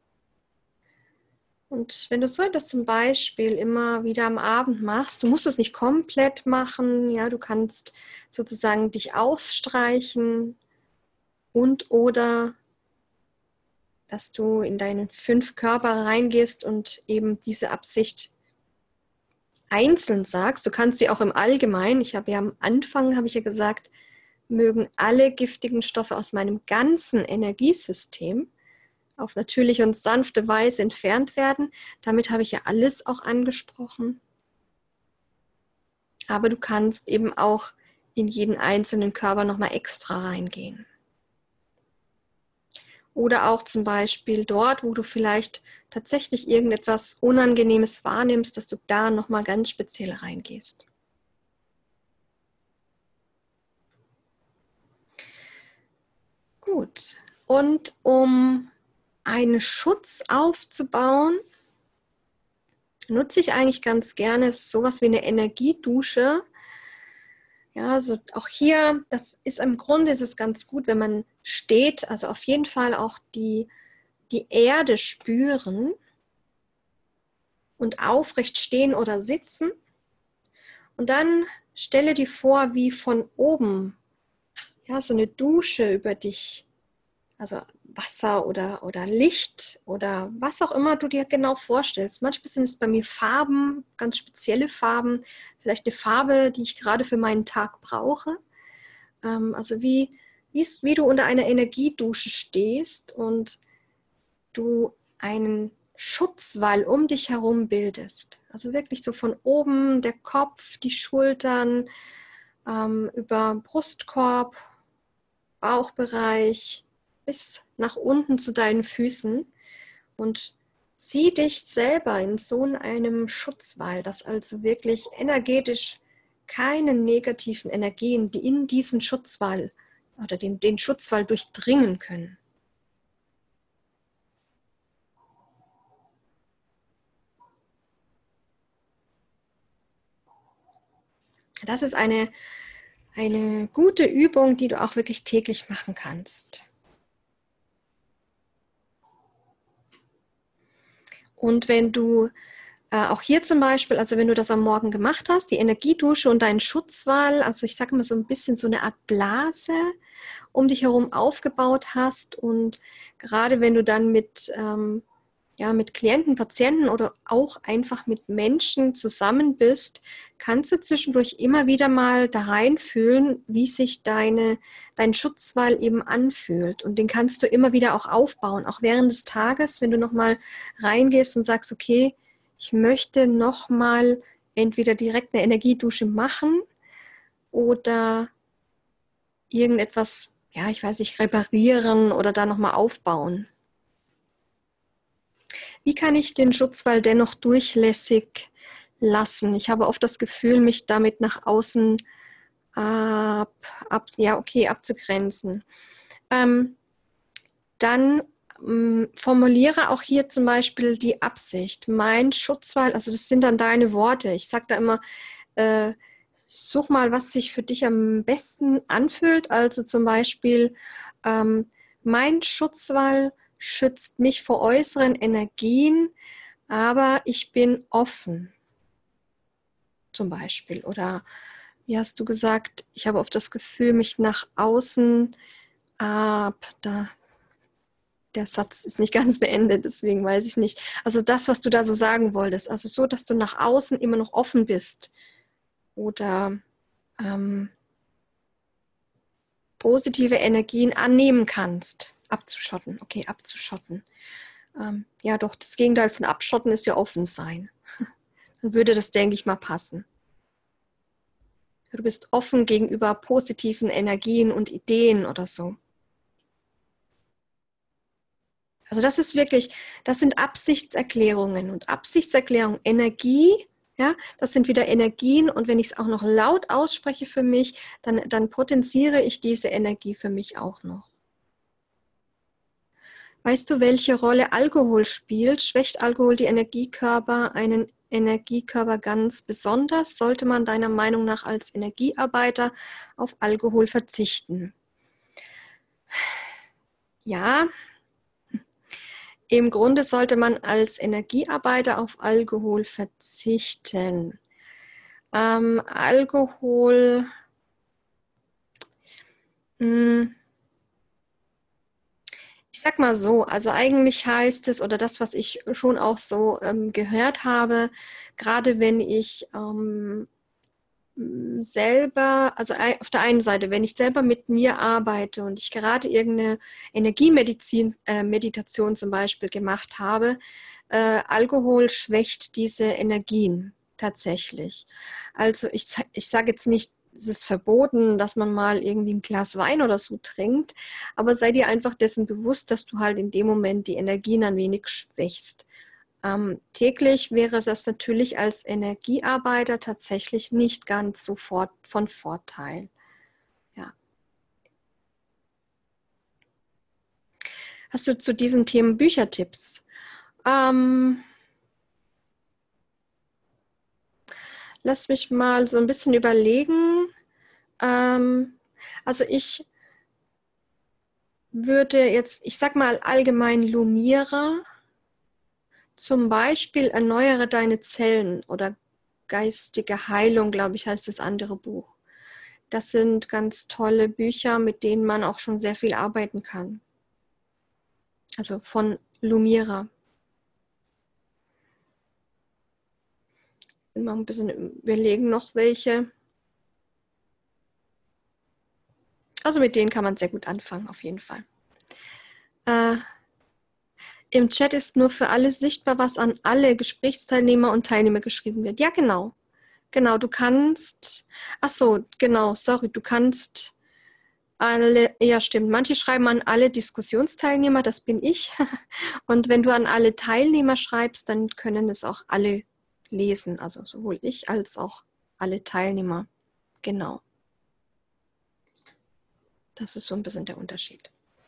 Und wenn du so etwas zum Beispiel immer wieder am Abend machst, du musst es nicht komplett machen, ja, du kannst sozusagen dich ausstreichen und oder dass du in deinen fünf Körper reingehst und eben diese Absicht einzeln sagst. Du kannst sie auch im Allgemeinen, ich habe ja am Anfang, habe ich ja gesagt, mögen alle giftigen Stoffe aus meinem ganzen Energiesystem auf natürliche und sanfte Weise entfernt werden. Damit habe ich ja alles auch angesprochen. Aber du kannst eben auch in jeden einzelnen Körper nochmal extra reingehen. Oder auch zum Beispiel dort, wo du vielleicht tatsächlich irgendetwas Unangenehmes wahrnimmst, dass du da nochmal ganz speziell reingehst. Gut, und um einen Schutz aufzubauen, nutze ich eigentlich ganz gerne sowas wie eine Energiedusche. Ja, also auch hier, das ist im Grunde ist es ganz gut, wenn man steht, also auf jeden Fall auch die, die Erde spüren und aufrecht stehen oder sitzen. Und dann stelle dir vor, wie von oben, ja, so eine Dusche über dich, also Wasser oder, oder Licht oder was auch immer du dir genau vorstellst. Manchmal sind es bei mir Farben, ganz spezielle Farben, vielleicht eine Farbe, die ich gerade für meinen Tag brauche. Ähm, also wie, wie, wie du unter einer Energiedusche stehst und du einen Schutzwall um dich herum bildest. Also wirklich so von oben der Kopf, die Schultern, ähm, über Brustkorb, Bauchbereich bis nach unten zu deinen Füßen und sieh dich selber in so einem Schutzwall, dass also wirklich energetisch keine negativen Energien, die in diesen Schutzwall oder den, den Schutzwall durchdringen können. Das ist eine, eine gute Übung, die du auch wirklich täglich machen kannst. Und wenn du äh, auch hier zum Beispiel, also wenn du das am Morgen gemacht hast, die Energiedusche und deinen Schutzwall, also ich sage mal so ein bisschen so eine Art Blase um dich herum aufgebaut hast, und gerade wenn du dann mit, ähm, ja, mit Klienten, Patienten oder auch einfach mit Menschen zusammen bist, kannst du zwischendurch immer wieder mal da reinfühlen, wie sich deine, dein Schutzwall eben anfühlt. Und den kannst du immer wieder auch aufbauen, auch während des Tages, wenn du nochmal reingehst und sagst, okay, ich möchte nochmal entweder direkt eine Energiedusche machen oder irgendetwas, ja, ich weiß nicht, reparieren oder da nochmal aufbauen. Wie kann ich den Schutzwall dennoch durchlässig lassen? Ich habe oft das Gefühl, mich damit nach außen ab, ab, ja, okay, abzugrenzen. Ähm, dann ähm, formuliere auch hier zum Beispiel die Absicht. Mein Schutzwall, also das sind dann deine Worte. Ich sage da immer, äh, such mal, was sich für dich am besten anfühlt. Also zum Beispiel, ähm, mein Schutzwall schützt mich vor äußeren Energien, aber ich bin offen, zum Beispiel. Oder wie hast du gesagt, ich habe oft das Gefühl, mich nach außen ab, da, der Satz ist nicht ganz beendet, deswegen weiß ich nicht. Also das, was du da so sagen wolltest, also so, dass du nach außen immer noch offen bist oder ähm, positive Energien annehmen kannst. Abzuschotten, okay, abzuschotten. Ähm, ja, doch, das Gegenteil von abschotten ist ja offen sein. Dann würde das, denke ich mal, passen. Du bist offen gegenüber positiven Energien und Ideen oder so. Also das ist wirklich, das sind Absichtserklärungen und Absichtserklärung, Energie, ja, das sind wieder Energien, und wenn ich es auch noch laut ausspreche für mich, dann, dann potenziere ich diese Energie für mich auch noch. Weißt du, welche Rolle Alkohol spielt? Schwächt Alkohol die Energiekörper, einen Energiekörper ganz besonders? Sollte man deiner Meinung nach als Energiearbeiter auf Alkohol verzichten? Ja, im Grunde sollte man als Energiearbeiter auf Alkohol verzichten. Ähm, Alkohol, mh, ich sag mal so, also eigentlich heißt es, oder das, was ich schon auch so ähm, gehört habe, gerade wenn ich ähm, selber, also auf der einen Seite, wenn ich selber mit mir arbeite und ich gerade irgendeine Energiemedizin, äh, Meditation zum Beispiel gemacht habe, äh, Alkohol schwächt diese Energien tatsächlich. Also ich, ich sage jetzt nicht, es ist verboten, dass man mal irgendwie ein Glas Wein oder so trinkt, aber sei dir einfach dessen bewusst, dass du halt in dem Moment die Energien ein wenig schwächst. Ähm, täglich wäre das natürlich als Energiearbeiter tatsächlich nicht ganz so fort, von Vorteil. Ja. Hast du zu diesen Themen Büchertipps? Ähm, lass mich mal so ein bisschen überlegen. Ähm, also ich würde jetzt, ich sag mal allgemein Lumierer, zum Beispiel Erneuere deine Zellen oder Geistige Heilung, glaube ich, heißt das andere Buch. Das sind ganz tolle Bücher, mit denen man auch schon sehr viel arbeiten kann. Also von Lumierer. Ich will mal ein bisschen überlegen noch welche. Also mit denen kann man sehr gut anfangen, auf jeden Fall. Äh, Im Chat ist nur für alle sichtbar, was an alle Gesprächsteilnehmer und Teilnehmer geschrieben wird. Ja, genau. Genau, du kannst, ach so, genau, sorry, du kannst alle, ja stimmt, manche schreiben an alle Diskussionsteilnehmer, das bin ich. Und wenn du an alle Teilnehmer schreibst, dann können es auch alle lesen, also sowohl ich als auch alle Teilnehmer. Genau. Das ist so ein bisschen der Unterschied.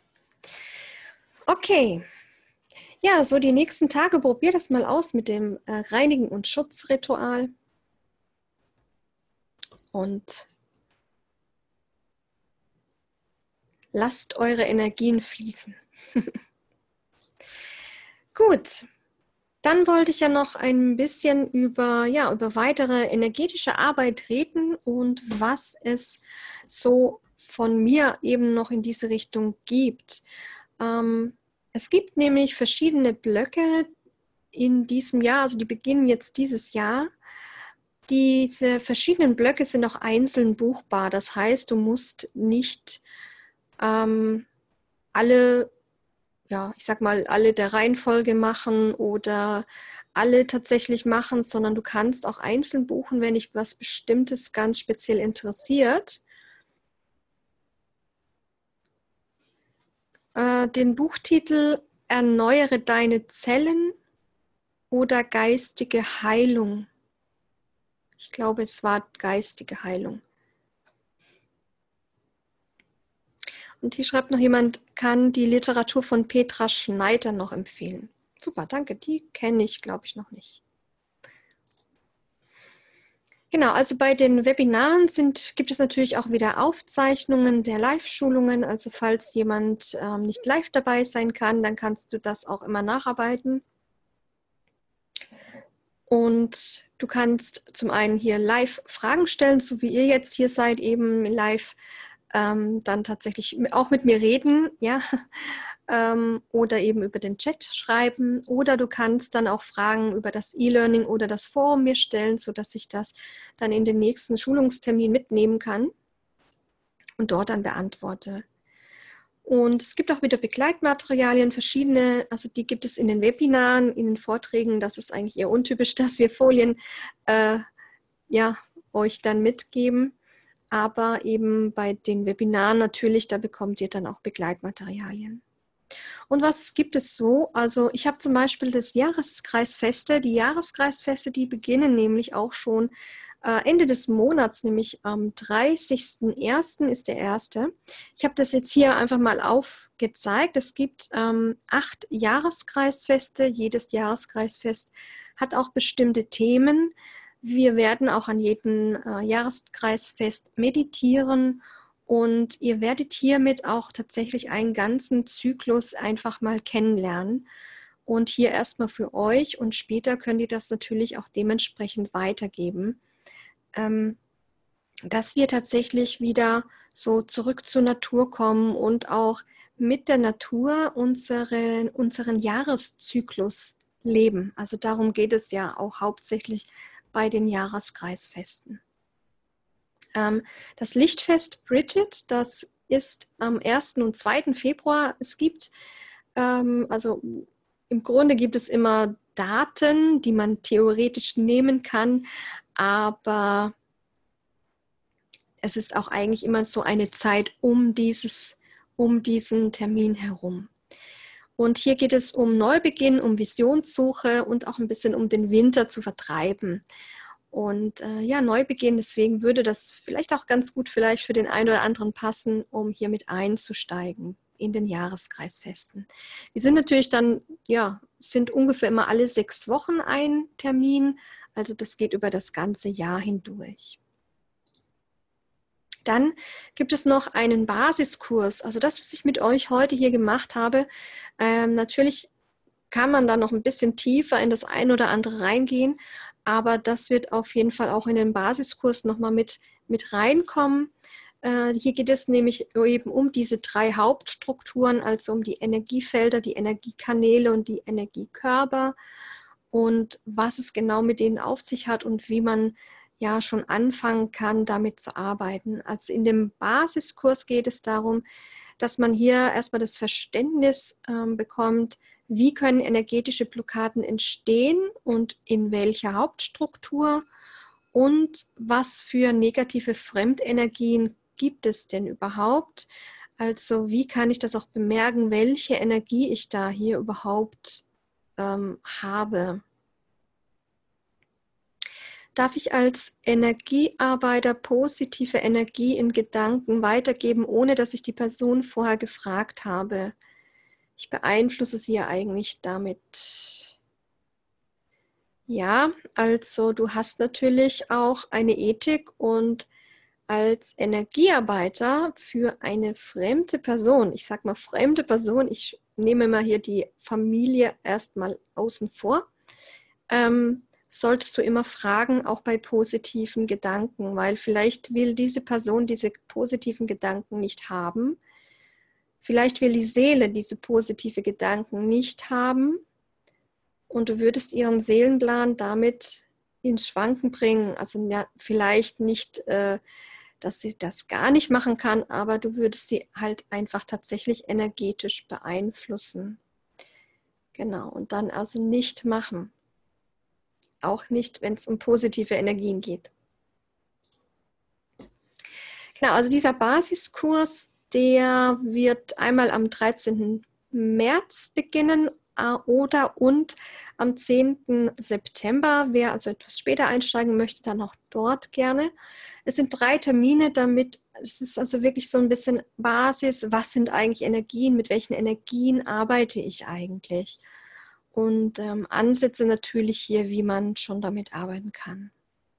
Okay. Ja, so die nächsten Tage probier das mal aus mit dem äh, Reinigen- und Schutzritual. Und lasst eure Energien fließen. Gut, dann wollte ich ja noch ein bisschen über, ja, über weitere energetische Arbeit reden und was es so von mir eben noch in diese Richtung gibt. Ähm, es gibt nämlich verschiedene Blöcke in diesem Jahr, also die beginnen jetzt dieses Jahr. Diese verschiedenen Blöcke sind auch einzeln buchbar. Das heißt, du musst nicht ähm, alle, ja, ich sag mal, alle der Reihenfolge machen oder alle tatsächlich machen, sondern du kannst auch einzeln buchen, wenn dich was Bestimmtes ganz speziell interessiert. Äh, den Buchtitel Erneuere deine Zellen oder geistige Heilung. Ich glaube, es war geistige Heilung. Und hier schreibt noch jemand, kann die Literatur von Petra Schneider noch empfehlen. Super, danke. Die kenne ich, glaube ich, noch nicht. Genau, also bei den Webinaren sind, gibt es natürlich auch wieder Aufzeichnungen der Live-Schulungen. Also falls jemand ähm, nicht live dabei sein kann, dann kannst du das auch immer nacharbeiten. Und du kannst zum einen hier live Fragen stellen, so wie ihr jetzt hier seid, eben live ähm, dann tatsächlich auch mit mir reden, ja, ähm, oder eben über den Chat schreiben. Oder du kannst dann auch Fragen über das E-Learning oder das Forum mir stellen, sodass ich das dann in den nächsten Schulungstermin mitnehmen kann und dort dann beantworte. Und es gibt auch wieder Begleitmaterialien, verschiedene, also die gibt es in den Webinaren, in den Vorträgen. Das ist eigentlich eher untypisch, dass wir Folien äh, ja, euch dann mitgeben. Aber eben bei den Webinaren natürlich, da bekommt ihr dann auch Begleitmaterialien. Und was gibt es so? Also ich habe zum Beispiel das Jahreskreisfeste. Die Jahreskreisfeste, die beginnen nämlich auch schon äh, Ende des Monats, nämlich am dreißigsten ersten ist der erste. Ich habe das jetzt hier einfach mal aufgezeigt. Es gibt ähm, acht Jahreskreisfeste. Jedes Jahreskreisfest hat auch bestimmte Themen. Wir werden auch an jedem äh, Jahreskreisfest meditieren. Und ihr werdet hiermit auch tatsächlich einen ganzen Zyklus einfach mal kennenlernen. Und hier erstmal für euch und später könnt ihr das natürlich auch dementsprechend weitergeben, ähm, dass wir tatsächlich wieder so zurück zur Natur kommen und auch mit der Natur unseren, unseren Jahreszyklus leben. Also darum geht es ja auch hauptsächlich bei den Jahreskreisfesten. Das Lichtfest Bridget, das ist am ersten und zweiten Februar. Es gibt, ähm, also im Grunde gibt es immer Daten, die man theoretisch nehmen kann, aber es ist auch eigentlich immer so eine Zeit um, dieses, um diesen Termin herum. Und hier geht es um Neubeginn, um Visionssuche und auch ein bisschen um den Winter zu vertreiben. Und äh, ja, Neubeginn, deswegen würde das vielleicht auch ganz gut vielleicht für den einen oder anderen passen, um hier mit einzusteigen in den Jahreskreisfesten. Die sind natürlich dann, ja, sind ungefähr immer alle sechs Wochen ein Termin. Also das geht über das ganze Jahr hindurch. Dann gibt es noch einen Basiskurs. Also das, was ich mit euch heute hier gemacht habe, ähm, natürlich kann man da noch ein bisschen tiefer in das eine oder andere reingehen, aber das wird auf jeden Fall auch in den Basiskurs nochmal mit, mit reinkommen. Äh, hier geht es nämlich eben um diese drei Hauptstrukturen, also um die Energiefelder, die Energiekanäle und die Energiekörper und was es genau mit denen auf sich hat und wie man ja schon anfangen kann, damit zu arbeiten. Also in dem Basiskurs geht es darum, dass man hier erstmal das Verständnis ähm, bekommt, wie können energetische Blockaden entstehen und in welcher Hauptstruktur und was für negative Fremdenergien gibt es denn überhaupt? Also wie kann ich das auch bemerken, welche Energie ich da hier überhaupt ähm, habe? darf ich als Energiearbeiter positive Energie in Gedanken weitergeben, ohne dass ich die Person vorher gefragt habe. Ich beeinflusse sie ja eigentlich damit. Ja, also du hast natürlich auch eine Ethik und als Energiearbeiter für eine fremde Person, ich sage mal fremde Person, ich nehme mal hier die Familie erstmal außen vor, ähm, solltest du immer fragen, auch bei positiven Gedanken, weil vielleicht will diese Person diese positiven Gedanken nicht haben. Vielleicht will die Seele diese positive Gedanken nicht haben und du würdest ihren Seelenplan damit ins Schwanken bringen. Also ja, vielleicht nicht, äh, dass sie das gar nicht machen kann, aber du würdest sie halt einfach tatsächlich energetisch beeinflussen. Genau, und dann also nicht machen. Auch nicht, wenn es um positive Energien geht. Genau, also dieser Basiskurs, der wird einmal am dreizehnten März beginnen oder und am zehnten September. Wer also etwas später einsteigen möchte, dann auch dort gerne. Es sind drei Termine, damit es ist also wirklich so ein bisschen Basis, was sind eigentlich Energien, mit welchen Energien arbeite ich eigentlich? Und ähm, Ansätze natürlich hier, wie man schon damit arbeiten kann.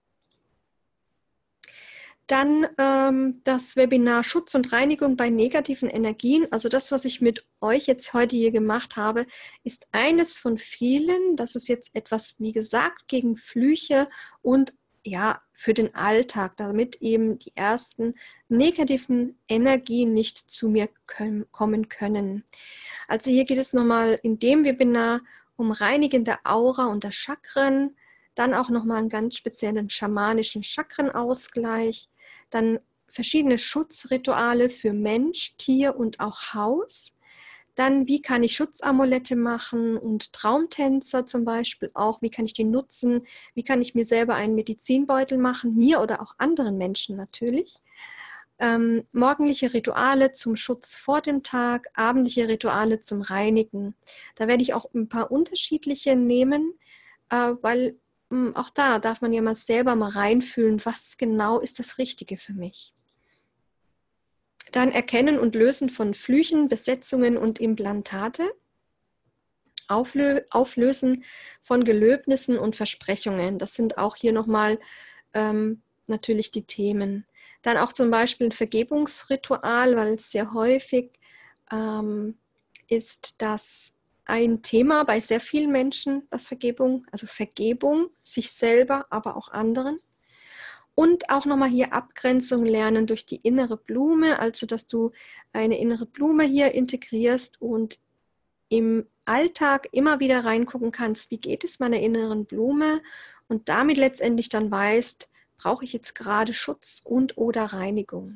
Dann ähm, das Webinar Schutz und Reinigung bei negativen Energien. Also das, was ich mit euch jetzt heute hier gemacht habe, ist eines von vielen. Das ist jetzt etwas, wie gesagt, gegen Flüche und ja, für den Alltag, damit eben die ersten negativen Energien nicht zu mir können, kommen können. Also hier geht es nochmal in dem Webinar um reinigende Aura und der Chakren, dann auch nochmal einen ganz speziellen schamanischen Chakrenausgleich, dann verschiedene Schutzrituale für Mensch, Tier und auch Haus. Dann, wie kann ich Schutzamulette machen und Traumtänzer zum Beispiel auch, wie kann ich die nutzen, wie kann ich mir selber einen Medizinbeutel machen, mir oder auch anderen Menschen natürlich. Ähm, morgendliche Rituale zum Schutz vor dem Tag, abendliche Rituale zum Reinigen. Da werde ich auch ein paar unterschiedliche nehmen, äh, weil mh, auch da darf man ja mal selber mal reinfühlen, was genau ist das Richtige für mich. Dann Erkennen und Lösen von Flüchen, Besetzungen und Implantate. Auflö- Auflösen von Gelöbnissen und Versprechungen. Das sind auch hier nochmal ähm, natürlich die Themen. Dann auch zum Beispiel ein Vergebungsritual, weil es sehr häufig ähm, ist das ein Thema bei sehr vielen Menschen, das Vergebung, also Vergebung, sich selber, aber auch anderen. Und auch nochmal hier Abgrenzung lernen durch die innere Blume, also dass du eine innere Blume hier integrierst und im Alltag immer wieder reingucken kannst, wie geht es meiner inneren Blume und damit letztendlich dann weißt, brauche ich jetzt gerade Schutz und oder Reinigung.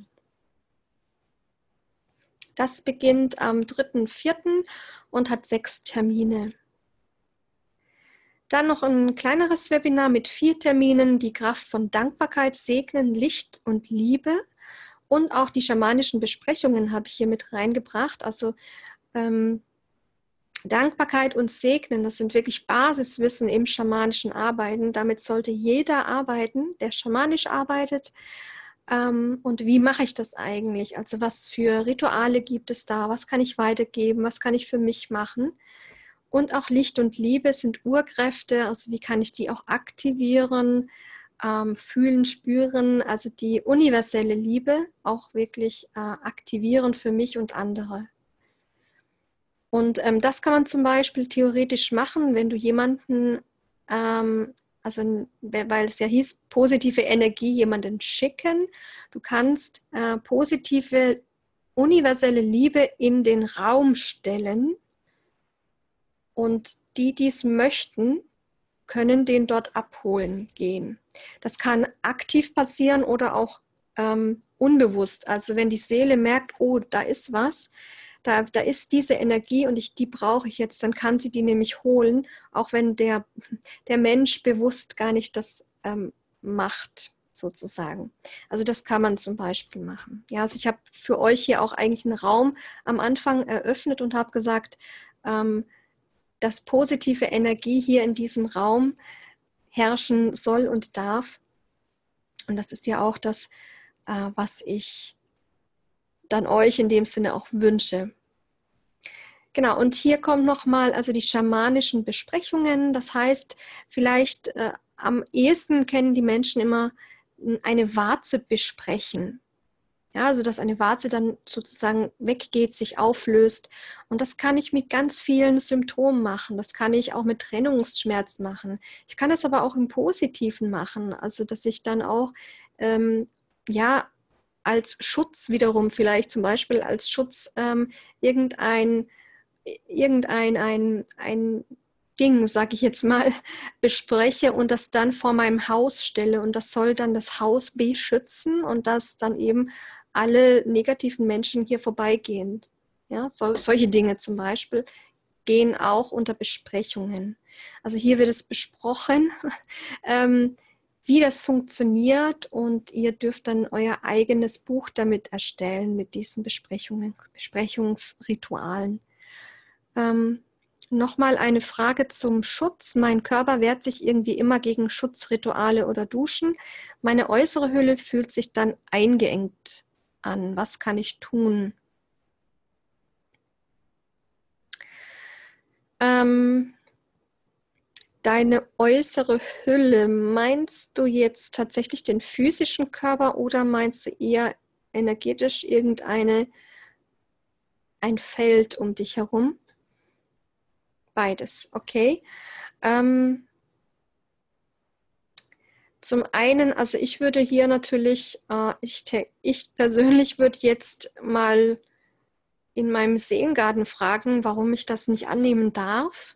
Das beginnt am dritten vierten und hat sechs Termine. Dann noch ein kleineres Webinar mit vier Terminen, die Kraft von Dankbarkeit, Segnen, Licht und Liebe. Und auch die schamanischen Besprechungen habe ich hier mit reingebracht. Also ähm, Dankbarkeit und Segnen, das sind wirklich Basiswissen im schamanischen Arbeiten. Damit sollte jeder arbeiten, der schamanisch arbeitet. Ähm, und wie mache ich das eigentlich? Also was für Rituale gibt es da? Was kann ich weitergeben? Was kann ich für mich machen? Und auch Licht und Liebe sind Urkräfte, also wie kann ich die auch aktivieren, ähm, fühlen, spüren, also die universelle Liebe auch wirklich äh, aktivieren für mich und andere. Und ähm, das kann man zum Beispiel theoretisch machen, wenn du jemanden, ähm, also weil es ja hieß, positive Energie jemanden schicken. Du kannst äh, positive, universelle Liebe in den Raum stellen. Und die, die es möchten, können den dort abholen gehen. Das kann aktiv passieren oder auch ähm, unbewusst. Also wenn die Seele merkt, oh, da ist was, da, da ist diese Energie und ich, die brauche ich jetzt, dann kann sie die nämlich holen, auch wenn der, der Mensch bewusst gar nicht das ähm, macht, sozusagen. Also das kann man zum Beispiel machen. Ja, also ich habe für euch hier auch eigentlich einen Raum am Anfang eröffnet und habe gesagt, ähm, dass positive Energie hier in diesem Raum herrschen soll und darf. Und das ist ja auch das, äh, was ich dann euch in dem Sinne auch wünsche. Genau, und hier kommt nochmal also die schamanischen Besprechungen. Das heißt, vielleicht äh, am ehesten kennen die Menschen immer eine Warze besprechen. Ja, also dass eine Warze dann sozusagen weggeht, sich auflöst. Und das kann ich mit ganz vielen Symptomen machen. Das kann ich auch mit Trennungsschmerz machen. Ich kann das aber auch im Positiven machen. Also dass ich dann auch ähm, ja als Schutz wiederum vielleicht zum Beispiel als Schutz ähm, irgendein irgendein ein, ein Ding, sage ich jetzt mal, bespreche und das dann vor meinem Haus stelle und das soll dann das Haus beschützen und dass dann eben alle negativen Menschen hier vorbeigehen. Ja, so, solche Dinge zum Beispiel gehen auch unter Besprechungen. Also hier wird es besprochen, ähm, wie das funktioniert und ihr dürft dann euer eigenes Buch damit erstellen, mit diesen Besprechungen, Besprechungsritualen. Ähm, Nochmal eine Frage zum Schutz. Mein Körper wehrt sich irgendwie immer gegen Schutzrituale oder Duschen. Meine äußere Hülle fühlt sich dann eingeengt an. Was kann ich tun? Ähm, deine äußere Hülle, meinst du jetzt tatsächlich den physischen Körper oder meinst du eher energetisch irgendeine ein Feld um dich herum? Beides, okay. Ähm, zum einen, also ich würde hier natürlich, äh, ich, ich persönlich würde jetzt mal in meinem Seelengarten fragen, warum ich das nicht annehmen darf.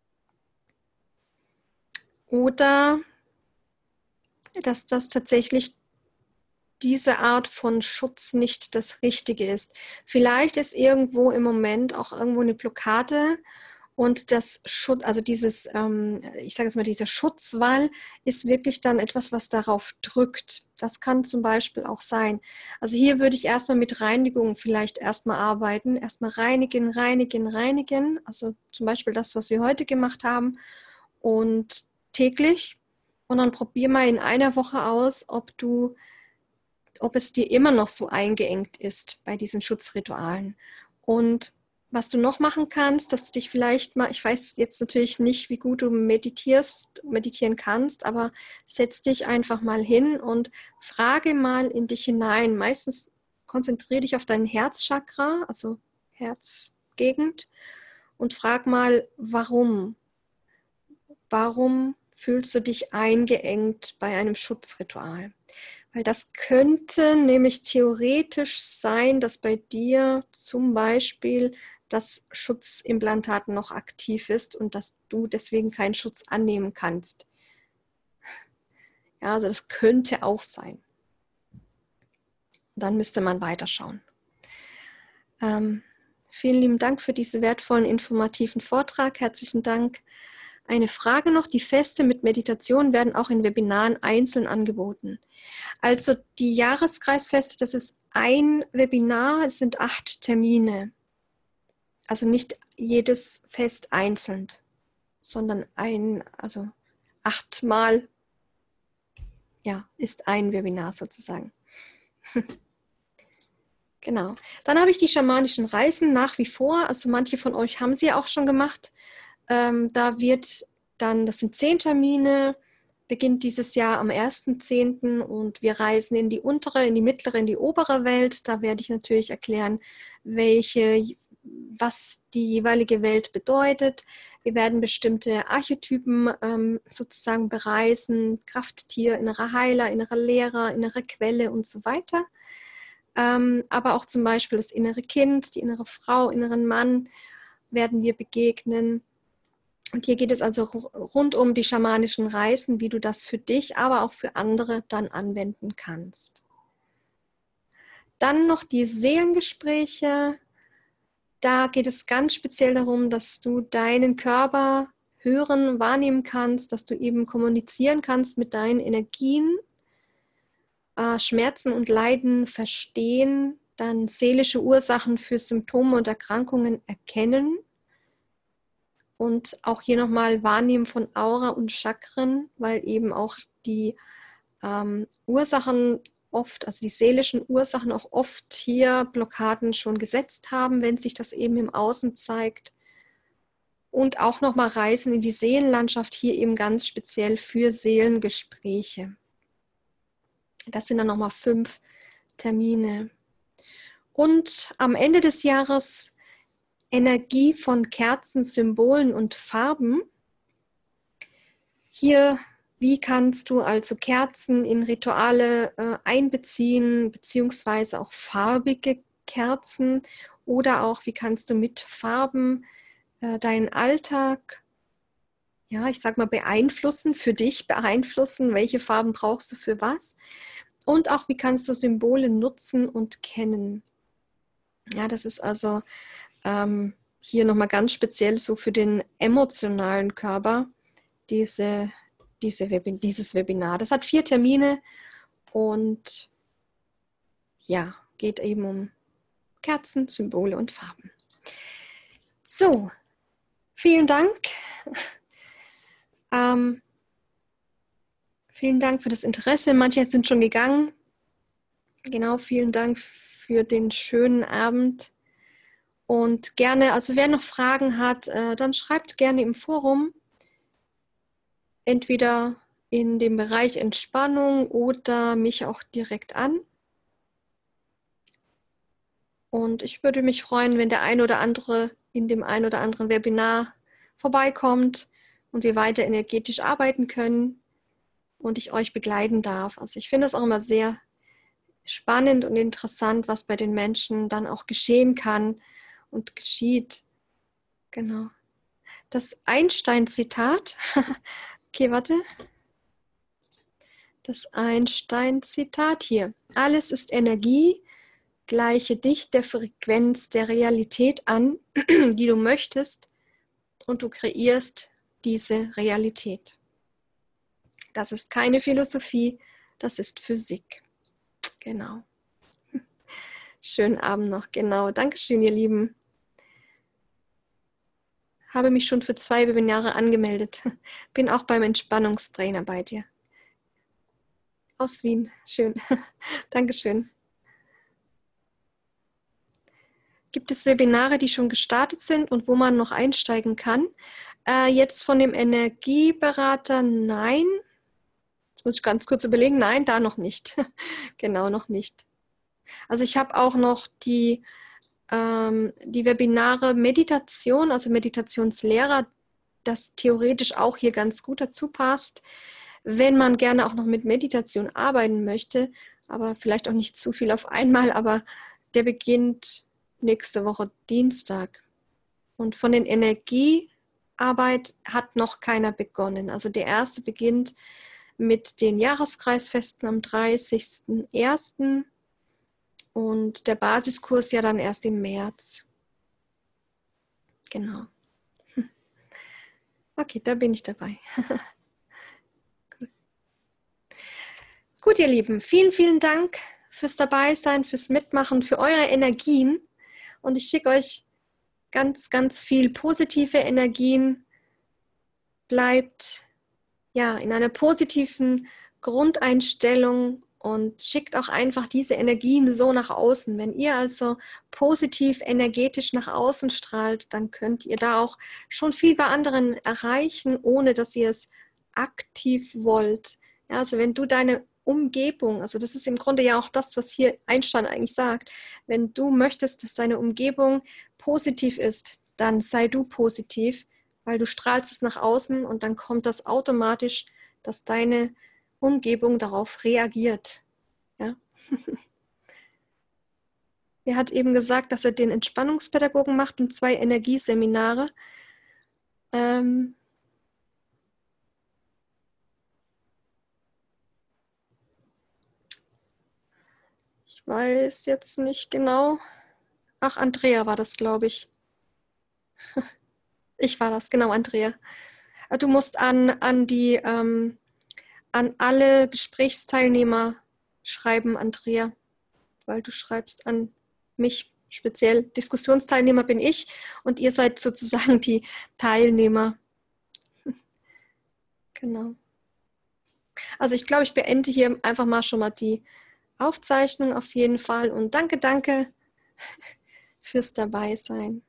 Oder dass das tatsächlich diese Art von Schutz nicht das Richtige ist. Vielleicht ist irgendwo im Moment auch irgendwo eine Blockade. Und das Schutz, also dieses, ähm, ich sage jetzt mal, dieser Schutzwall ist wirklich dann etwas, was darauf drückt. Das kann zum Beispiel auch sein. Also hier würde ich erstmal mit Reinigung vielleicht erstmal arbeiten. Erstmal reinigen, reinigen, reinigen. Also zum Beispiel das, was wir heute gemacht haben. Und täglich. Und dann probier mal in einer Woche aus, ob du, ob es dir immer noch so eingeengt ist bei diesen Schutzritualen. Und was du noch machen kannst, dass du dich vielleicht mal, ich weiß jetzt natürlich nicht, wie gut du meditierst, meditieren kannst, aber setz dich einfach mal hin und frage mal in dich hinein. Meistens konzentriere dich auf dein Herzchakra, also Herzgegend, und frag mal, warum? Warum fühlst du dich eingeengt bei einem Schutzritual? Weil das könnte nämlich theoretisch sein, dass bei dir zum Beispiel das Schutzimplantat noch aktiv ist und dass du deswegen keinen Schutz annehmen kannst. Ja, also das könnte auch sein. Dann müsste man weiterschauen. Ähm, vielen lieben Dank für diesen wertvollen, informativen Vortrag. Herzlichen Dank. Eine Frage noch, die Feste mit Meditation werden auch in Webinaren einzeln angeboten. Also die Jahreskreisfeste, das ist ein Webinar, es sind acht Termine. Also nicht jedes Fest einzeln, sondern ein, also achtmal, ja, ist ein Webinar sozusagen. Genau. Dann habe ich die schamanischen Reisen nach wie vor, also manche von euch haben sie auch schon gemacht. Ähm, da wird dann, das sind zehn Termine, beginnt dieses Jahr am ersten zehnten und wir reisen in die untere, in die mittlere, in die obere Welt. Da werde ich natürlich erklären, welche, was die jeweilige Welt bedeutet. Wir werden bestimmte Archetypen ähm, sozusagen bereisen, Krafttier, innerer Heiler, innerer Lehrer, innere Quelle und so weiter. Ähm, aber auch zum Beispiel das innere Kind, die innere Frau, inneren Mann werden wir begegnen. Und hier geht es also rund um die schamanischen Reisen, wie du das für dich, aber auch für andere dann anwenden kannst. Dann noch die Seelengespräche. Da geht es ganz speziell darum, dass du deinen Körper hören, wahrnehmen kannst, dass du eben kommunizieren kannst mit deinen Energien, äh, Schmerzen und Leiden verstehen, dann seelische Ursachen für Symptome und Erkrankungen erkennen Und auch hier nochmal Wahrnehmen von Aura und Chakren, weil eben auch die ähm, Ursachen oft, also die seelischen Ursachen auch oft hier Blockaden schon gesetzt haben, wenn sich das eben im Außen zeigt. Und auch nochmal Reisen in die Seelenlandschaft, hier eben ganz speziell für Seelengespräche. Das sind dann nochmal fünf Termine. Und am Ende des Jahres Energie von Kerzen, Symbolen und Farben. Hier, wie kannst du also Kerzen in Rituale äh, einbeziehen, beziehungsweise auch farbige Kerzen, oder auch, wie kannst du mit Farben äh, deinen Alltag, ja, ich sag mal, beeinflussen, für dich beeinflussen, welche Farben brauchst du für was, und auch, wie kannst du Symbole nutzen und kennen. Ja, das ist also ähm, hier nochmal ganz speziell so für den emotionalen Körper, diese, diese Web dieses Webinar. Das hat vier Termine und ja, geht eben um Kerzen, Symbole und Farben. So, vielen Dank. Ähm, vielen Dank für das Interesse. Manche sind schon gegangen. Genau, vielen Dank für den schönen Abend. Und gerne, also wer noch Fragen hat, äh, dann schreibt gerne im Forum. Entweder in dem Bereich Entspannung oder mich auch direkt an. Und ich würde mich freuen, wenn der ein oder andere in dem ein oder anderen Webinar vorbeikommt und wir weiter energetisch arbeiten können und ich euch begleiten darf. Also ich finde es auch immer sehr spannend und interessant, was bei den Menschen dann auch geschehen kann und geschieht. Genau. Das Einstein-Zitat. Okay, warte. Das Einstein-Zitat hier. Alles ist Energie. Gleiche dich der Frequenz der Realität an, die du möchtest, und du kreierst diese Realität. Das ist keine Philosophie, das ist Physik. Genau. Schönen Abend noch, genau. Dankeschön, ihr Lieben. Habe mich schon für zwei Webinare angemeldet. Bin auch beim Entspannungstrainer bei dir. Aus Wien. Schön. Dankeschön. Gibt es Webinare, die schon gestartet sind und wo man noch einsteigen kann? Äh, jetzt von dem Energieberater, nein. Jetzt muss ich ganz kurz überlegen. Nein, da noch nicht. Genau, noch nicht. Also ich habe auch noch die, ähm, die Webinare Meditation, also Meditationslehrer, das theoretisch auch hier ganz gut dazu passt, wenn man gerne auch noch mit Meditation arbeiten möchte, aber vielleicht auch nicht zu viel auf einmal, aber der beginnt nächste Woche Dienstag. Und von den Energiearbeit hat noch keiner begonnen. Also der erste beginnt mit den Jahreskreisfesten am dreißigsten ersten und der Basiskurs ja dann erst im März. Genau. Okay, da bin ich dabei. Gut. Gut, ihr Lieben, vielen, vielen Dank fürs Dabeisein, fürs Mitmachen, für eure Energien. Und ich schicke euch ganz, ganz viel positive Energien. Bleibt ja in einer positiven Grundeinstellung und schickt auch einfach diese Energien so nach außen. Wenn ihr also positiv energetisch nach außen strahlt, dann könnt ihr da auch schon viel bei anderen erreichen, ohne dass ihr es aktiv wollt. Ja, also wenn du deine Umgebung, also das ist im Grunde ja auch das, was hier Einstein eigentlich sagt, wenn du möchtest, dass deine Umgebung positiv ist, dann sei du positiv, weil du strahlst es nach außen und dann kommt das automatisch, dass deine Umgebung darauf reagiert. Ja? Er hat eben gesagt, dass er den Entspannungspädagogen macht und zwei Energieseminare. Ähm ich weiß jetzt nicht genau. Ach, Andrea war das, glaube ich. Ich war das, genau, Andrea. Du musst an, an die ähm, an alle Gesprächsteilnehmer schreiben, Andrea, weil du schreibst an mich speziell Diskussionsteilnehmer bin ich und ihr seid sozusagen die Teilnehmer. Genau. Also ich glaube, ich beende hier einfach mal schon mal die Aufzeichnung auf jeden Fall und danke, danke fürs Dabeisein.